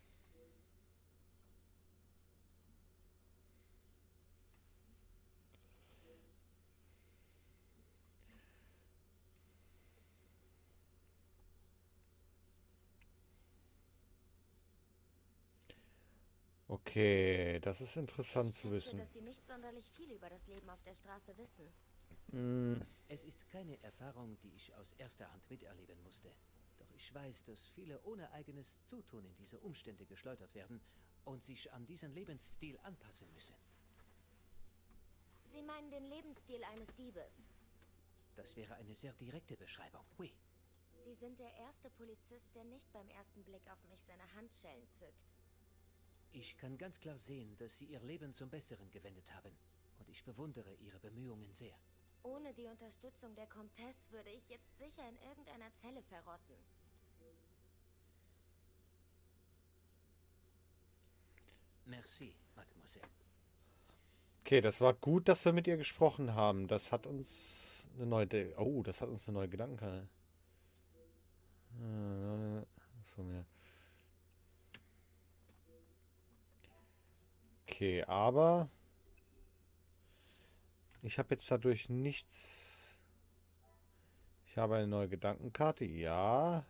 Okay, das ist interessant Ich zu schätze, wissen. dass sie nicht sonderlich viel über das Leben auf der Straße wissen. Hm, Es ist keine Erfahrung, die ich aus erster Hand miterleben musste. Doch ich weiß, dass viele ohne eigenes Zutun in diese Umstände geschleudert werden und sich an diesen Lebensstil anpassen müssen. Sie meinen den Lebensstil eines Diebes. Das wäre eine sehr direkte Beschreibung. Oui. Sie sind der erste Polizist, der nicht beim ersten Blick auf mich seine Handschellen zückt. Ich kann ganz klar sehen, dass Sie Ihr Leben zum Besseren gewendet haben. Und ich bewundere Ihre Bemühungen sehr. Ohne die Unterstützung der Comtesse würde ich jetzt sicher in irgendeiner Zelle verrotten. Merci, Mademoiselle. Okay, das war gut, dass wir mit ihr gesprochen haben. Das hat uns eine neue... De oh, das hat uns eine neue Gedankenkarte. Äh, von mir. Okay, aber... Ich habe jetzt dadurch nichts... Ich habe eine neue Gedankenkarte, ja.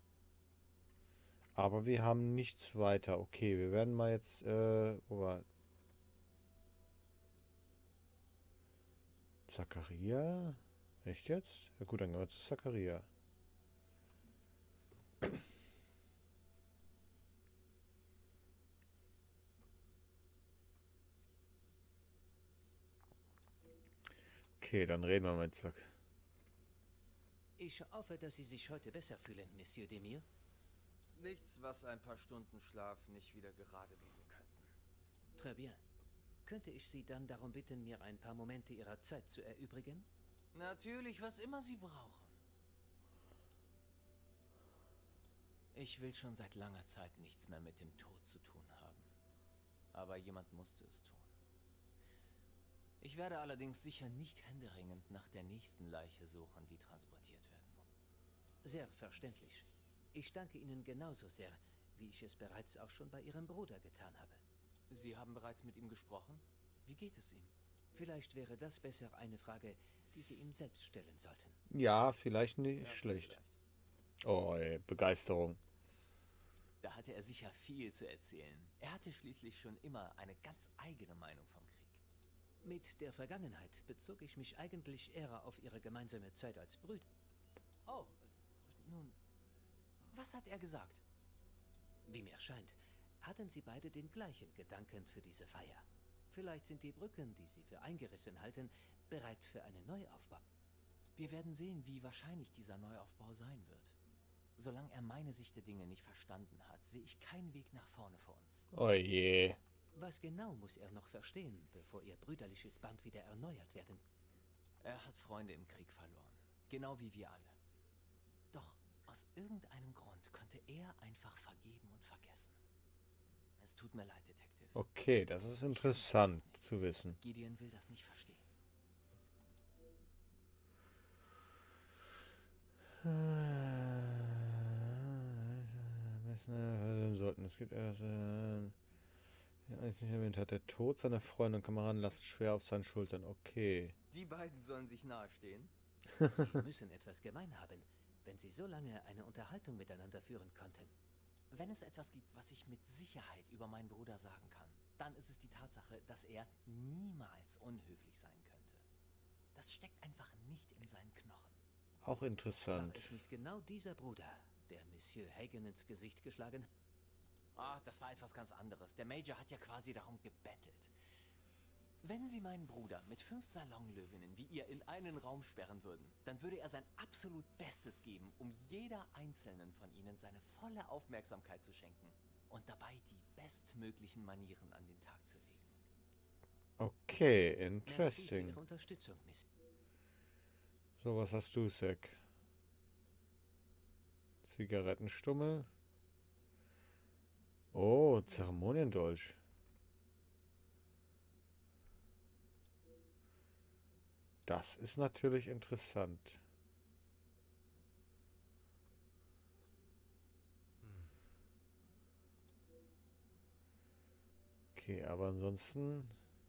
Aber wir haben nichts weiter. Okay, wir werden mal jetzt... Äh, wo war... Zacharia? Echt jetzt? Ja gut, dann gehen wir zu Zacharia. Okay, dann reden wir mit Zack. Ich hoffe, dass Sie sich heute besser fühlen, Monsieur Demir. Nichts, was ein paar Stunden Schlaf nicht wieder gerade biegen könnten. Très bien. Könnte ich Sie dann darum bitten, mir ein paar Momente Ihrer Zeit zu erübrigen? Natürlich, was immer Sie brauchen. Ich will schon seit langer Zeit nichts mehr mit dem Tod zu tun haben. Aber jemand musste es tun. Ich werde allerdings sicher nicht händeringend nach der nächsten Leiche suchen, die transportiert werden muss. Sehr verständlich. Ich danke Ihnen genauso sehr, wie ich es bereits auch schon bei Ihrem Bruder getan habe. Sie haben bereits mit ihm gesprochen? Wie geht es ihm? Vielleicht wäre das besser eine Frage, die Sie ihm selbst stellen sollten. Ja, vielleicht nicht Ja, schlecht. vielleicht. Oh, ey, Begeisterung. Da hatte er sicher viel zu erzählen. Er hatte schließlich schon immer eine ganz eigene Meinung vom Krieg. Mit der Vergangenheit bezog ich mich eigentlich eher auf Ihre gemeinsame Zeit als Brüder. Oh, nun, was hat er gesagt? Wie mir scheint, hatten Sie beide den gleichen Gedanken für diese Feier. Vielleicht sind die Brücken, die Sie für eingerissen halten, bereit für einen Neuaufbau. Wir werden sehen, wie wahrscheinlich dieser Neuaufbau sein wird. Solange er meine Sicht der Dinge nicht verstanden hat, sehe ich keinen Weg nach vorne für uns. Oh je. Was genau muss er noch verstehen, bevor Ihr brüderliches Band wieder erneuert werden? Er hat Freunde im Krieg verloren. Genau wie wir alle. Doch aus irgendeinem Grund konnte er einfach vergeben und vergessen. Es tut mir leid, Detective. Okay, das ist interessant zu wissen. Gideon will das nicht verstehen. Wir sollten. Es gibt erst, äh, ja, als nicht erwähnt hat, der Tod seiner Freunde und Kameraden lastet schwer auf seinen Schultern. Okay. Die beiden sollen sich nahestehen. Sie müssen etwas gemein haben, wenn Sie so lange eine Unterhaltung miteinander führen konnten. Wenn es etwas gibt, was ich mit Sicherheit über meinen Bruder sagen kann, dann ist es die Tatsache, dass er niemals unhöflich sein könnte. Das steckt einfach nicht in seinen Knochen. Auch War interessant. es nicht genau dieser Bruder, der Monsieur Hagen ins Gesicht geschlagen? Ah, das war etwas ganz anderes. Der Major hat ja quasi darum gebettelt. Wenn Sie meinen Bruder mit fünf Salonlöwinnen wie ihr in einen Raum sperren würden, dann würde er sein absolut Bestes geben, um jeder einzelnen von ihnen seine volle Aufmerksamkeit zu schenken und dabei die bestmöglichen Manieren an den Tag zu legen. Okay, Merci für interesting. Ihre Unterstützung, Miss. So, was hast du, Zack? Zigarettenstummel. Oh, Zeremoniendolch. Das ist natürlich interessant. Okay, aber ansonsten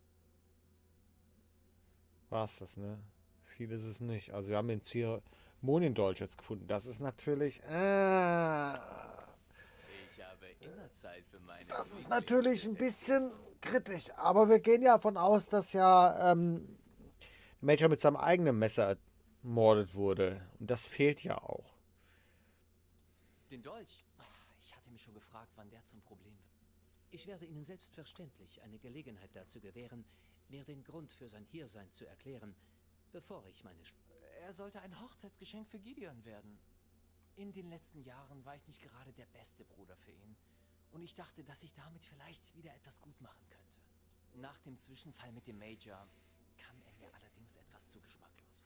war es das, ne? Viel ist es nicht. Also wir haben den Zeremoniendolch jetzt gefunden. Das ist natürlich... Ah, Ich habe immer Zeit für meine... das ist natürlich ein bisschen kritisch. Aber wir gehen ja davon aus, dass ja ähm, Major mit seinem eigenen Messer ermordet wurde. Und das fehlt ja auch. Den Dolch? Ach, ich hatte mich schon gefragt, wann der zum Problem wird. Ich werde Ihnen selbstverständlich eine Gelegenheit dazu gewähren, mir den Grund für sein Hiersein zu erklären, bevor ich meine... Sch Er sollte ein Hochzeitsgeschenk für Gideon werden. In den letzten Jahren war ich nicht gerade der beste Bruder für ihn. Und ich dachte, dass ich damit vielleicht wieder etwas gut machen könnte. Nach dem Zwischenfall mit dem Major kam er mir allerdings etwas zu geschmacklos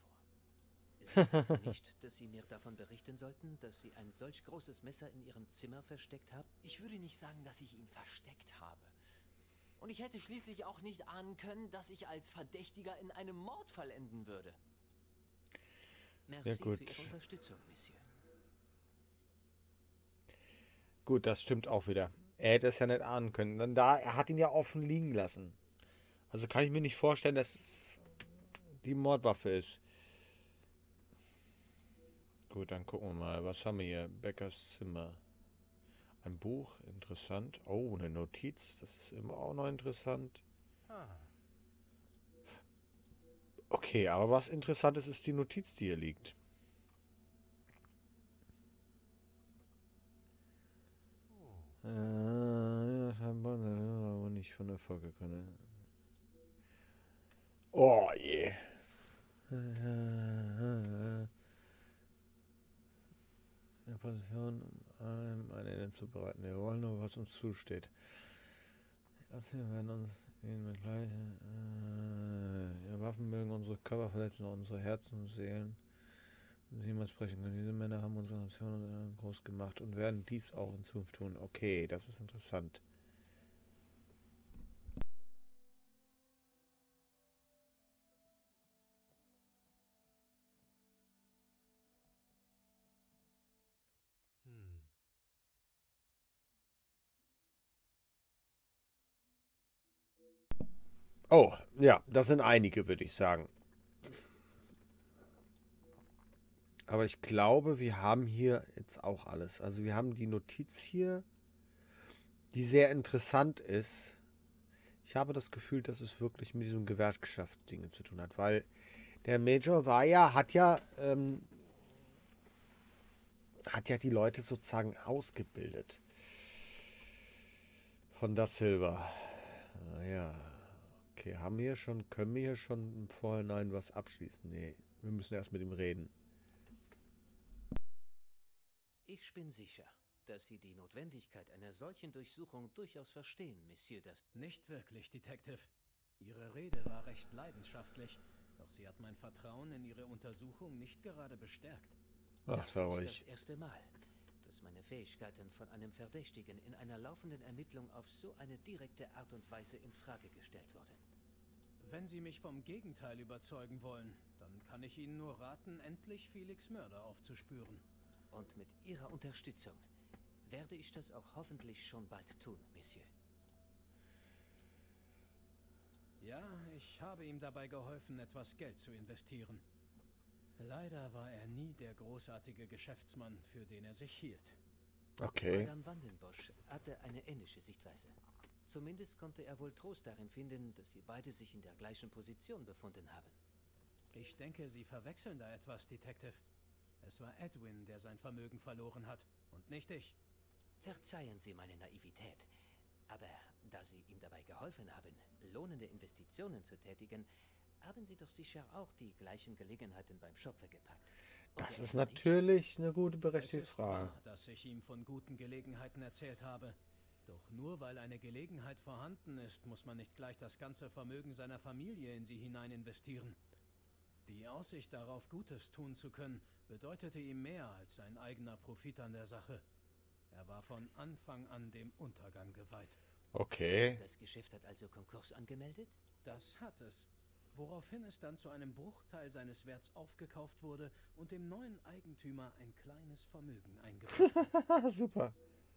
Sie meinten nicht, dass Sie mir davon berichten sollten, dass Sie ein solch großes Messer in Ihrem Zimmer versteckt haben? Ich würde nicht sagen, dass ich ihn versteckt habe. Und ich hätte schließlich auch nicht ahnen können, dass ich als Verdächtiger in einem Mordfall enden würde. Merci Ja, gut. für Ihre Unterstützung, Monsieur. Gut, das stimmt auch wieder. Er hätte es ja nicht ahnen können. Dann da, er hat ihn ja offen liegen lassen. Also kann ich mir nicht vorstellen, dass es die Mordwaffe ist. Gut, dann gucken wir mal. Was haben wir hier? Beckers Zimmer. Ein Buch, interessant. Oh, eine Notiz. Das ist immer auch noch interessant. Ah. Okay, aber was interessant ist, ist die Notiz, die hier liegt. Äh, aber nicht von Erfolg können. Oh je. In der Position, um allem ein Ende zu bereiten. Wir wollen nur, was uns zusteht. Also wir werden uns ihnen begleichen. Äh, ihre Waffen mögen unsere Körper verletzen, unsere Herzen und Seelen. Sie niemals sprechen können. Diese Männer haben unsere Nation groß gemacht und werden dies auch in Zukunft tun. Okay, das ist interessant. Hm. Oh, ja, das sind einige, würde ich sagen. Aber ich glaube, wir haben hier jetzt auch alles. Also wir haben die Notiz hier, die sehr interessant ist. Ich habe das Gefühl, dass es wirklich mit diesem Gewerkschaftsdingen zu tun hat, weil der Major war ja, hat ja, ähm, hat ja die Leute sozusagen ausgebildet. Von Da Silva. Ja, okay, haben wir hier schon, können wir hier schon im Vorhinein was abschließen? Nee, wir müssen erst mit ihm reden. Ich bin sicher, dass Sie die Notwendigkeit einer solchen Durchsuchung durchaus verstehen, Monsieur das. Nicht wirklich, Detective. Ihre Rede war recht leidenschaftlich, doch sie hat mein Vertrauen in Ihre Untersuchung nicht gerade bestärkt. Ach, Das sag ist ich. das erste Mal, dass meine Fähigkeiten von einem Verdächtigen in einer laufenden Ermittlung auf so eine direkte Art und Weise in Frage gestellt wurden. Wenn Sie mich vom Gegenteil überzeugen wollen, dann kann ich Ihnen nur raten, endlich Felix Mörder aufzuspüren. Und mit Ihrer Unterstützung werde ich das auch hoffentlich schon bald tun, Monsieur. Ja, ich habe ihm dabei geholfen, etwas Geld zu investieren. Leider war er nie der großartige Geschäftsmann, für den er sich hielt. Okay. Madame Vandenbosch hatte eine ähnliche Sichtweise. Zumindest konnte er wohl Trost darin finden, dass sie beide sich in der gleichen Position befunden haben. Ich denke, Sie verwechseln da etwas, Detective. Es war Edwin, der sein Vermögen verloren hat, und nicht ich. Verzeihen Sie meine Naivität, aber da Sie ihm dabei geholfen haben, lohnende Investitionen zu tätigen, haben Sie doch sicher auch die gleichen Gelegenheiten beim Schopfe gepackt. Und Das er ist nicht? natürlich eine gute, Es berechtigte ist Frage. wahr, dass ich ihm von guten Gelegenheiten erzählt habe. Doch nur weil eine Gelegenheit vorhanden ist, muss man nicht gleich das ganze Vermögen seiner Familie in sie hinein investieren. Die Aussicht darauf, Gutes tun zu können, bedeutete ihm mehr als sein eigener Profit an der Sache. Er war von Anfang an dem Untergang geweiht. Okay. Das Geschäft hat also Konkurs angemeldet? Das hat es. Woraufhin es dann zu einem Bruchteil seines Werts aufgekauft wurde und dem neuen Eigentümer ein kleines Vermögen eingebracht. Super.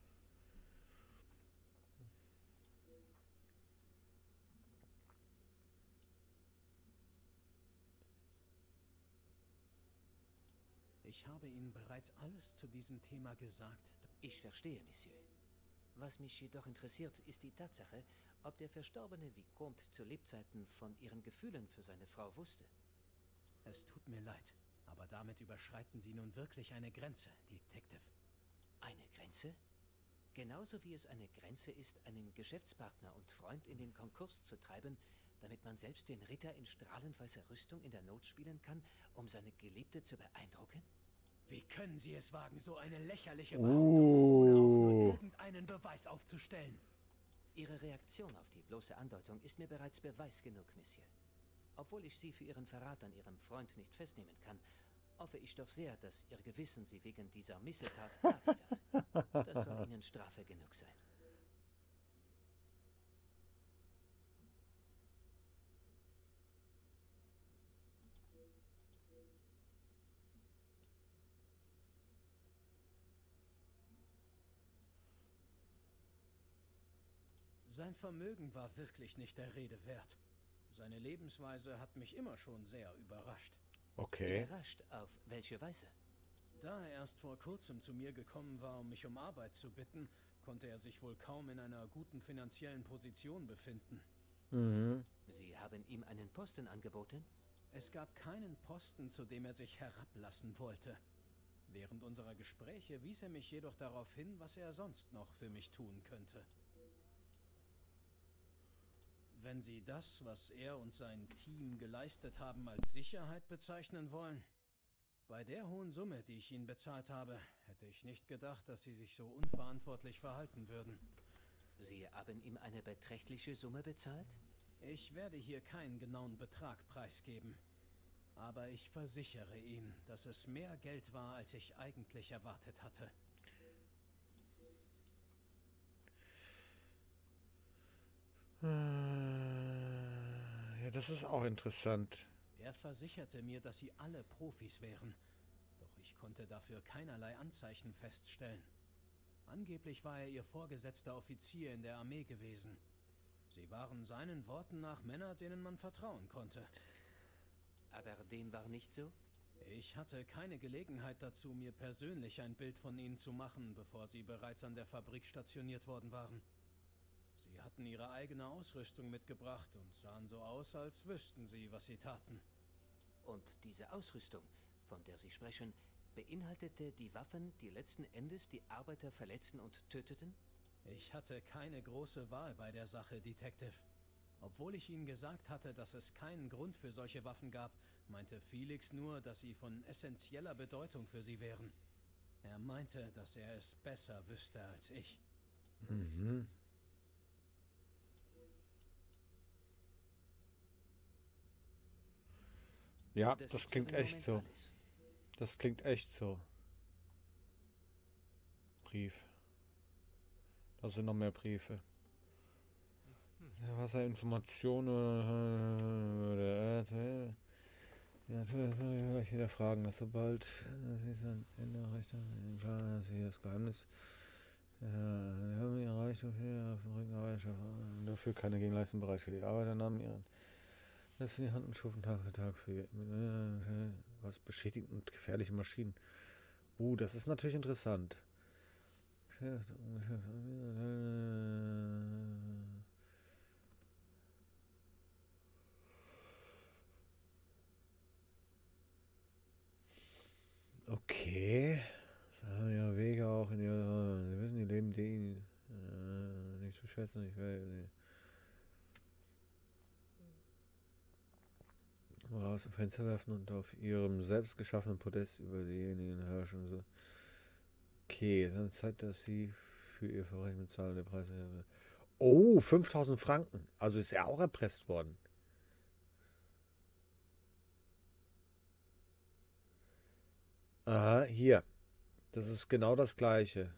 Ich habe Ihnen bereits alles zu diesem Thema gesagt. Ich verstehe, Monsieur. Was mich jedoch interessiert, ist die Tatsache, ob der verstorbene Vicomte zu Lebzeiten von Ihren Gefühlen für seine Frau wusste. Es tut mir leid, aber damit überschreiten Sie nun wirklich eine Grenze, Detective. Eine Grenze? Genauso wie es eine Grenze ist, einen Geschäftspartner und Freund in den Konkurs zu treiben, damit man selbst den Ritter in strahlend weißer Rüstung in der Not spielen kann, um seine Geliebte zu beeindrucken? Wie können Sie es wagen, so eine lächerliche Behauptung, ohne auch nur irgendeinen Beweis aufzustellen? Ihre Reaktion auf die bloße Andeutung ist mir bereits Beweis genug, Monsieur. Obwohl ich Sie für Ihren Verrat an Ihrem Freund nicht festnehmen kann, hoffe ich doch sehr, dass Ihr Gewissen Sie wegen dieser Missetat tadeln wird. Das soll Ihnen Strafe genug sein. Sein Vermögen war wirklich nicht der Rede wert. Seine Lebensweise hat mich immer schon sehr überrascht. Okay. Überrascht? Auf welche Weise? Da er erst vor kurzem zu mir gekommen war, um mich um Arbeit zu bitten, konnte er sich wohl kaum in einer guten finanziellen Position befinden. Mhm. Sie haben ihm einen Posten angeboten? Es gab keinen Posten, zu dem er sich herablassen wollte. Während unserer Gespräche wies er mich jedoch darauf hin, was er sonst noch für mich tun könnte. Wenn Sie das, was er und sein Team geleistet haben, als Sicherheit bezeichnen wollen, bei der hohen Summe, die ich Ihnen bezahlt habe, hätte ich nicht gedacht, dass Sie sich so unverantwortlich verhalten würden. Sie haben ihm eine beträchtliche Summe bezahlt? Ich werde hier keinen genauen Betrag preisgeben. Aber ich versichere Ihnen, dass es mehr Geld war, als ich eigentlich erwartet hatte. Ja, das ist auch interessant. Er versicherte mir, dass sie alle Profis wären. Doch ich konnte dafür keinerlei Anzeichen feststellen. Angeblich war er ihr vorgesetzter Offizier in der Armee gewesen. Sie waren seinen Worten nach Männer, denen man vertrauen konnte. Aber dem war nicht so? Ich hatte keine Gelegenheit dazu, mir persönlich ein Bild von ihnen zu machen, bevor sie bereits an der Fabrik stationiert worden waren. Sie hatten ihre eigene Ausrüstung mitgebracht und sahen so aus, als wüssten sie, was sie taten. Und diese Ausrüstung, von der Sie sprechen, beinhaltete die Waffen, die letzten Endes die Arbeiter verletzten und töteten? Ich hatte keine große Wahl bei der Sache, Detective. Obwohl ich Ihnen gesagt hatte, dass es keinen Grund für solche Waffen gab, meinte Felix nur, dass sie von essentieller Bedeutung für sie wären. Er meinte, dass er es besser wüsste als ich. Mhm. Ja, das, das klingt echt so. Alles. Das klingt echt so. Brief. Da sind noch mehr Briefe. Ja, Wasserinformationen. Ja, natürlich wieder fragen, dass sobald sie sein Ende erreicht haben, klar, dass sie das Geheimnis ja, haben erreicht auf den Rücken Arbeitschaft dafür keine Gegenleistung bereit für die Arbeiter nahmen ihren das in die Hand und schufen Tag für Tag für was beschädigend und gefährliche Maschinen. Uh, das ist natürlich interessant. Okay. Da haben ja Wege auch in ihrer. Sie wissen, die leben die äh, nicht zu schätzen. Ich will. Nee. Aus dem Fenster werfen und auf ihrem selbst geschaffenen Podest über diejenigen herrschen. So. Okay, dann Zeit, dass sie für ihr Verbrechen bezahlen. Der Preis. Oh, fünftausend Franken. Also ist er auch erpresst worden. Aha, hier. Das ist genau das Gleiche.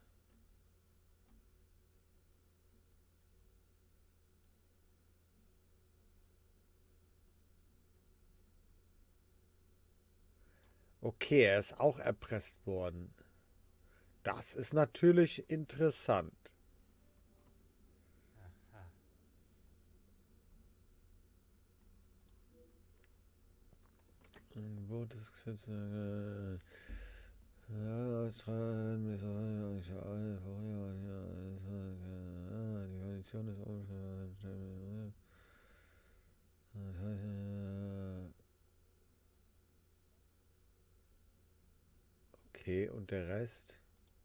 Okay, er ist auch erpresst worden. Das ist natürlich interessant. Aha. Wo das Gesetz. Äh, ja, die Kondition ist okay, und der Rest?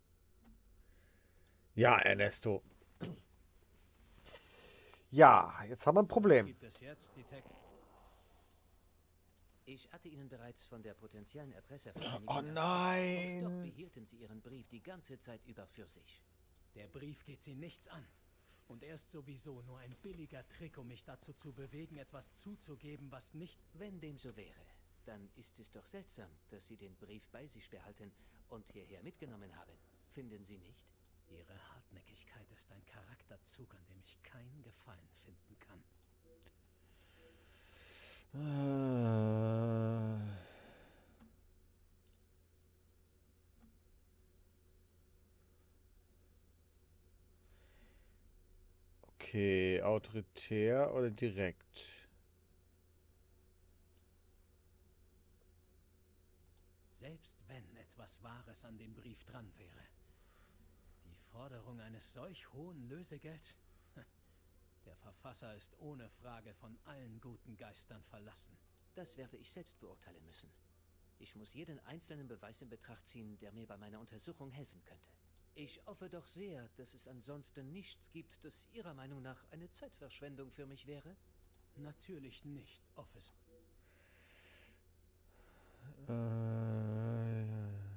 Ja, Ernesto. Ja, jetzt haben wir ein Problem. Gibt es jetzt, Detective? Ich hatte Ihnen bereits von der potenziellen Erpresservereinigung Oh nein! und doch behielten Sie Ihren Brief die ganze Zeit über für sich. Der Brief geht Sie nichts an. Und er ist sowieso nur ein billiger Trick, um mich dazu zu bewegen, etwas zuzugeben, was nicht... Wenn dem so wäre, Dann ist es doch seltsam, dass Sie den Brief bei sich behalten und hierher mitgenommen haben. Finden Sie nicht? Ihre Hartnäckigkeit ist ein Charakterzug, an dem ich keinen Gefallen finden kann. Äh. Okay, autoritär oder direkt? Selbst wenn etwas Wahres an dem Brief dran wäre. Die Forderung eines solch hohen Lösegelds? Der Verfasser ist ohne Frage von allen guten Geistern verlassen. Das werde ich selbst beurteilen müssen. Ich muss jeden einzelnen Beweis in Betracht ziehen, der mir bei meiner Untersuchung helfen könnte. Ich hoffe doch sehr, dass es ansonsten nichts gibt, das Ihrer Meinung nach eine Zeitverschwendung für mich wäre. Natürlich nicht, Officer. Äh,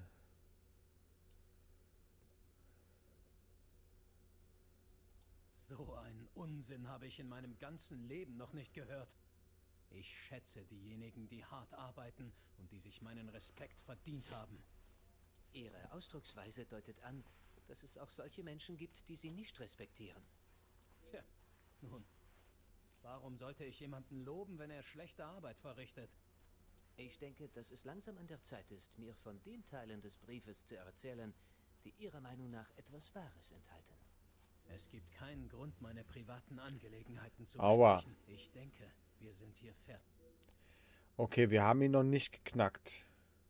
So einen Unsinn habe ich in meinem ganzen Leben noch nicht gehört. Ich schätze diejenigen, die hart arbeiten und die sich meinen Respekt verdient haben. Ihre Ausdrucksweise deutet an, dass es auch solche Menschen gibt, die Sie nicht respektieren. Tja, nun, warum sollte ich jemanden loben, wenn er schlechte Arbeit verrichtet? Ich denke, dass es langsam an der Zeit ist, mir von den Teilen des Briefes zu erzählen, die Ihrer Meinung nach etwas Wahres enthalten. Es gibt keinen Grund, meine privaten Angelegenheiten zu Aua. besprechen. Ich denke, wir sind hier fertig. Okay, wir haben ihn noch nicht geknackt.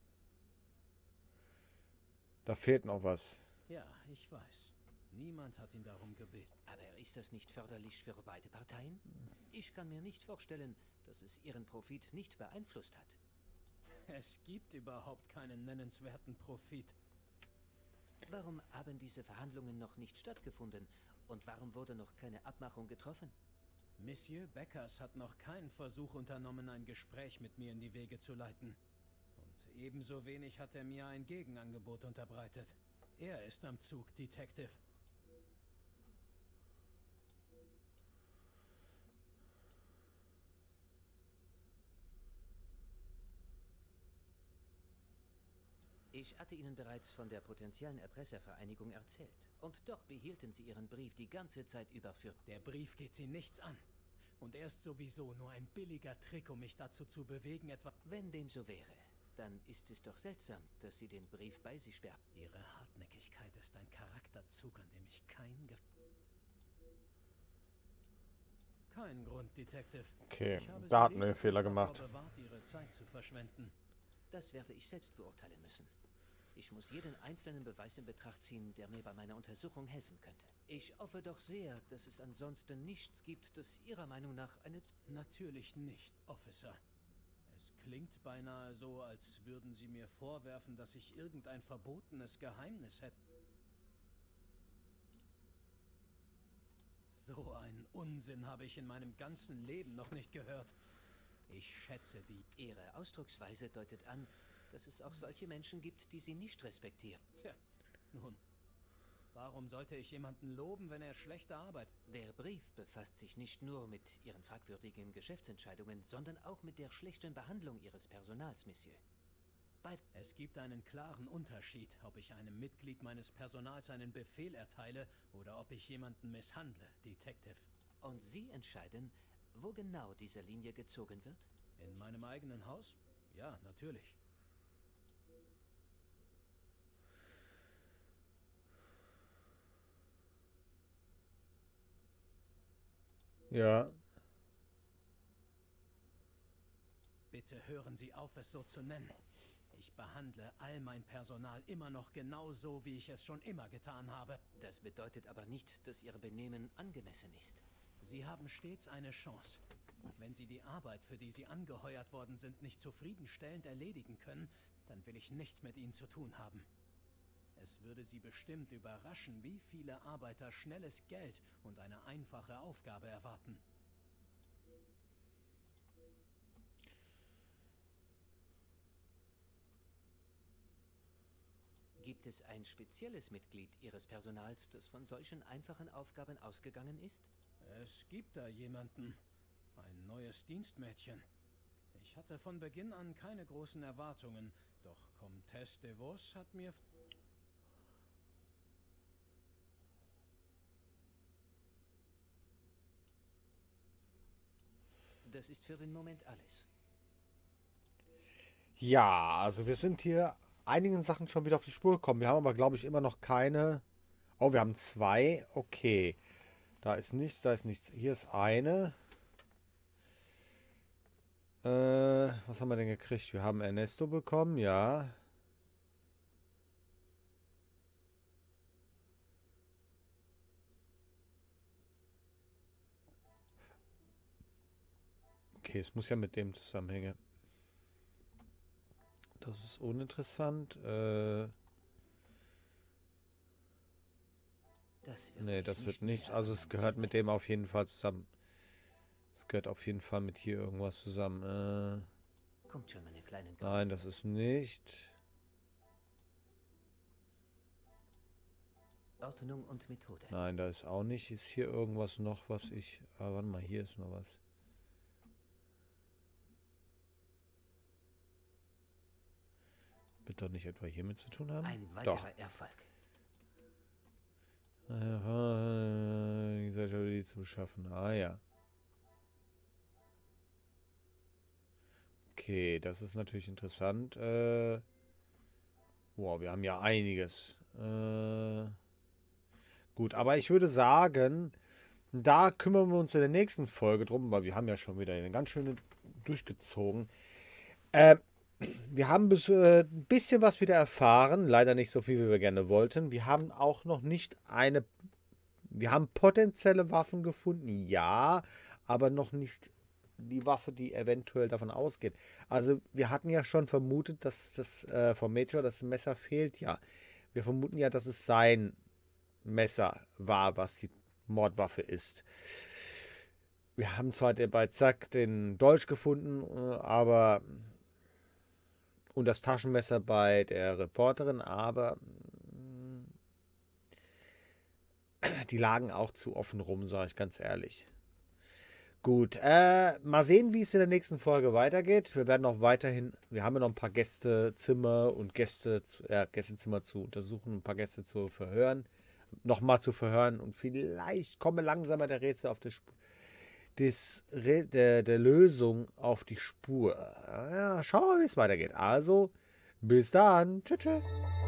Da fehlt noch was. Ja, ich weiß. Niemand hat ihn darum gebeten. Aber ist das nicht förderlich für beide Parteien? Ich kann mir nicht vorstellen, dass es Ihren Profit nicht beeinflusst hat. Es gibt überhaupt keinen nennenswerten Profit. Warum haben diese Verhandlungen noch nicht stattgefunden und warum wurde noch keine Abmachung getroffen? Monsieur Beckers hat noch keinen Versuch unternommen, ein Gespräch mit mir in die Wege zu leiten. Und ebenso wenig hat er mir ein Gegenangebot unterbreitet. Er ist am Zug, Detective. Ich hatte Ihnen bereits von der potenziellen Erpresservereinigung erzählt. Und doch behielten Sie Ihren Brief die ganze Zeit über für... Der Brief geht Sie nichts an. Und er ist sowieso nur ein billiger Trick, um mich dazu zu bewegen, etwa... Wenn dem so wäre, dann ist es doch seltsam, dass Sie den Brief bei sich sperren. Ihre Hartnäckigkeit ist ein Charakterzug, an dem ich keinen Ge... Kein Grund, Detective. Okay, Ich habe da Sie hatten wir einen Fehler lediglich davor gemacht. bewahrt, Ihre Zeit zu verschwenden. Das werde ich selbst beurteilen müssen. Ich muss jeden einzelnen Beweis in Betracht ziehen, der mir bei meiner Untersuchung helfen könnte. Ich hoffe doch sehr, dass es ansonsten nichts gibt, das Ihrer Meinung nach eine... Z Natürlich nicht, Officer. Es klingt beinahe so, als würden Sie mir vorwerfen, dass ich irgendein verbotenes Geheimnis hätte. So einen Unsinn habe ich in meinem ganzen Leben noch nicht gehört. Ich schätze die... Ihre Ausdrucksweise deutet an, dass es auch solche Menschen gibt, die Sie nicht respektieren. Tja, nun, warum sollte ich jemanden loben, wenn er schlechte Arbeit... Der Brief befasst sich nicht nur mit Ihren fragwürdigen Geschäftsentscheidungen, sondern auch mit der schlechten Behandlung Ihres Personals, Monsieur. Bei Es gibt einen klaren Unterschied, ob ich einem Mitglied meines Personals einen Befehl erteile oder ob ich jemanden misshandle, Detective. Und Sie entscheiden, wo genau diese Linie gezogen wird? In meinem eigenen Haus? Ja, natürlich. Ja. Bitte hören Sie auf, es so zu nennen. Ich behandle all mein Personal immer noch genauso, wie ich es schon immer getan habe. Das bedeutet aber nicht, dass Ihr Benehmen angemessen ist. Sie haben stets eine Chance. Wenn Sie die Arbeit, für die Sie angeheuert worden sind, nicht zufriedenstellend erledigen können, dann will ich nichts mit Ihnen zu tun haben. Es würde Sie bestimmt überraschen, wie viele Arbeiter schnelles Geld und eine einfache Aufgabe erwarten. Gibt es ein spezielles Mitglied Ihres Personals, das von solchen einfachen Aufgaben ausgegangen ist? Es gibt da jemanden. Ein neues Dienstmädchen. Ich hatte von Beginn an keine großen Erwartungen, doch Comtesse de Vos hat mir... Das ist für den Moment alles. Ja, also wir sind hier einigen Sachen schon wieder auf die Spur gekommen. Wir haben aber, glaube ich, immer noch keine... Oh, wir haben zwei. Okay. Da ist nichts, da ist nichts. Hier ist eine. Äh, was haben wir denn gekriegt? Wir haben Ernesto bekommen, ja. Okay, es muss ja mit dem zusammenhängen. Das ist uninteressant. Äh, Das nee, das wird nichts. Also es gehört mit dem auf jeden Fall zusammen. Es gehört auf jeden Fall mit hier irgendwas zusammen. Äh, Kommt schon, meine kleinen nein, das ist nicht. Ordnung und Methode. Nein, da ist auch nicht. Ist hier irgendwas noch, was ich... Ah, warte mal, hier ist noch was. Wird doch nicht etwa hiermit zu tun haben? Ein weiterer Doch. Erfolg. Gesellschaft zu beschaffen. Ah ja. Okay, das ist natürlich interessant. Äh, wow, wir haben ja einiges. Äh, gut, aber ich würde sagen, da kümmern wir uns in der nächsten Folge drum, weil wir haben ja schon wieder eine ganz schöne durchgezogen. Äh, wir haben bis, äh, ein bisschen was wieder erfahren. Leider nicht so viel, wie wir gerne wollten. Wir haben auch noch nicht eine... Wir haben potenzielle Waffen gefunden, ja, aber noch nicht die Waffe, die eventuell davon ausgeht. Also wir hatten ja schon vermutet, dass das äh, vom Major das Messer fehlt. Ja, wir vermuten ja, dass es sein Messer war, was die Mordwaffe ist. Wir haben zwar bei Zack den Dolch gefunden, aber und das Taschenmesser bei der Reporterin, aber die lagen auch zu offen rum, sage ich ganz ehrlich. Gut, äh, mal sehen, wie es in der nächsten Folge weitergeht. Wir werden auch weiterhin, wir haben ja noch ein paar Gästezimmer und Gäste, äh, Gästezimmer zu untersuchen, ein paar Gäste zu verhören, nochmal zu verhören und vielleicht komme langsamer der Rätsel auf der Spur, des, der, der Lösung auf die Spur. Ja, schauen wir mal, wie es weitergeht. Also, bis dann. Tschüss, tschüss.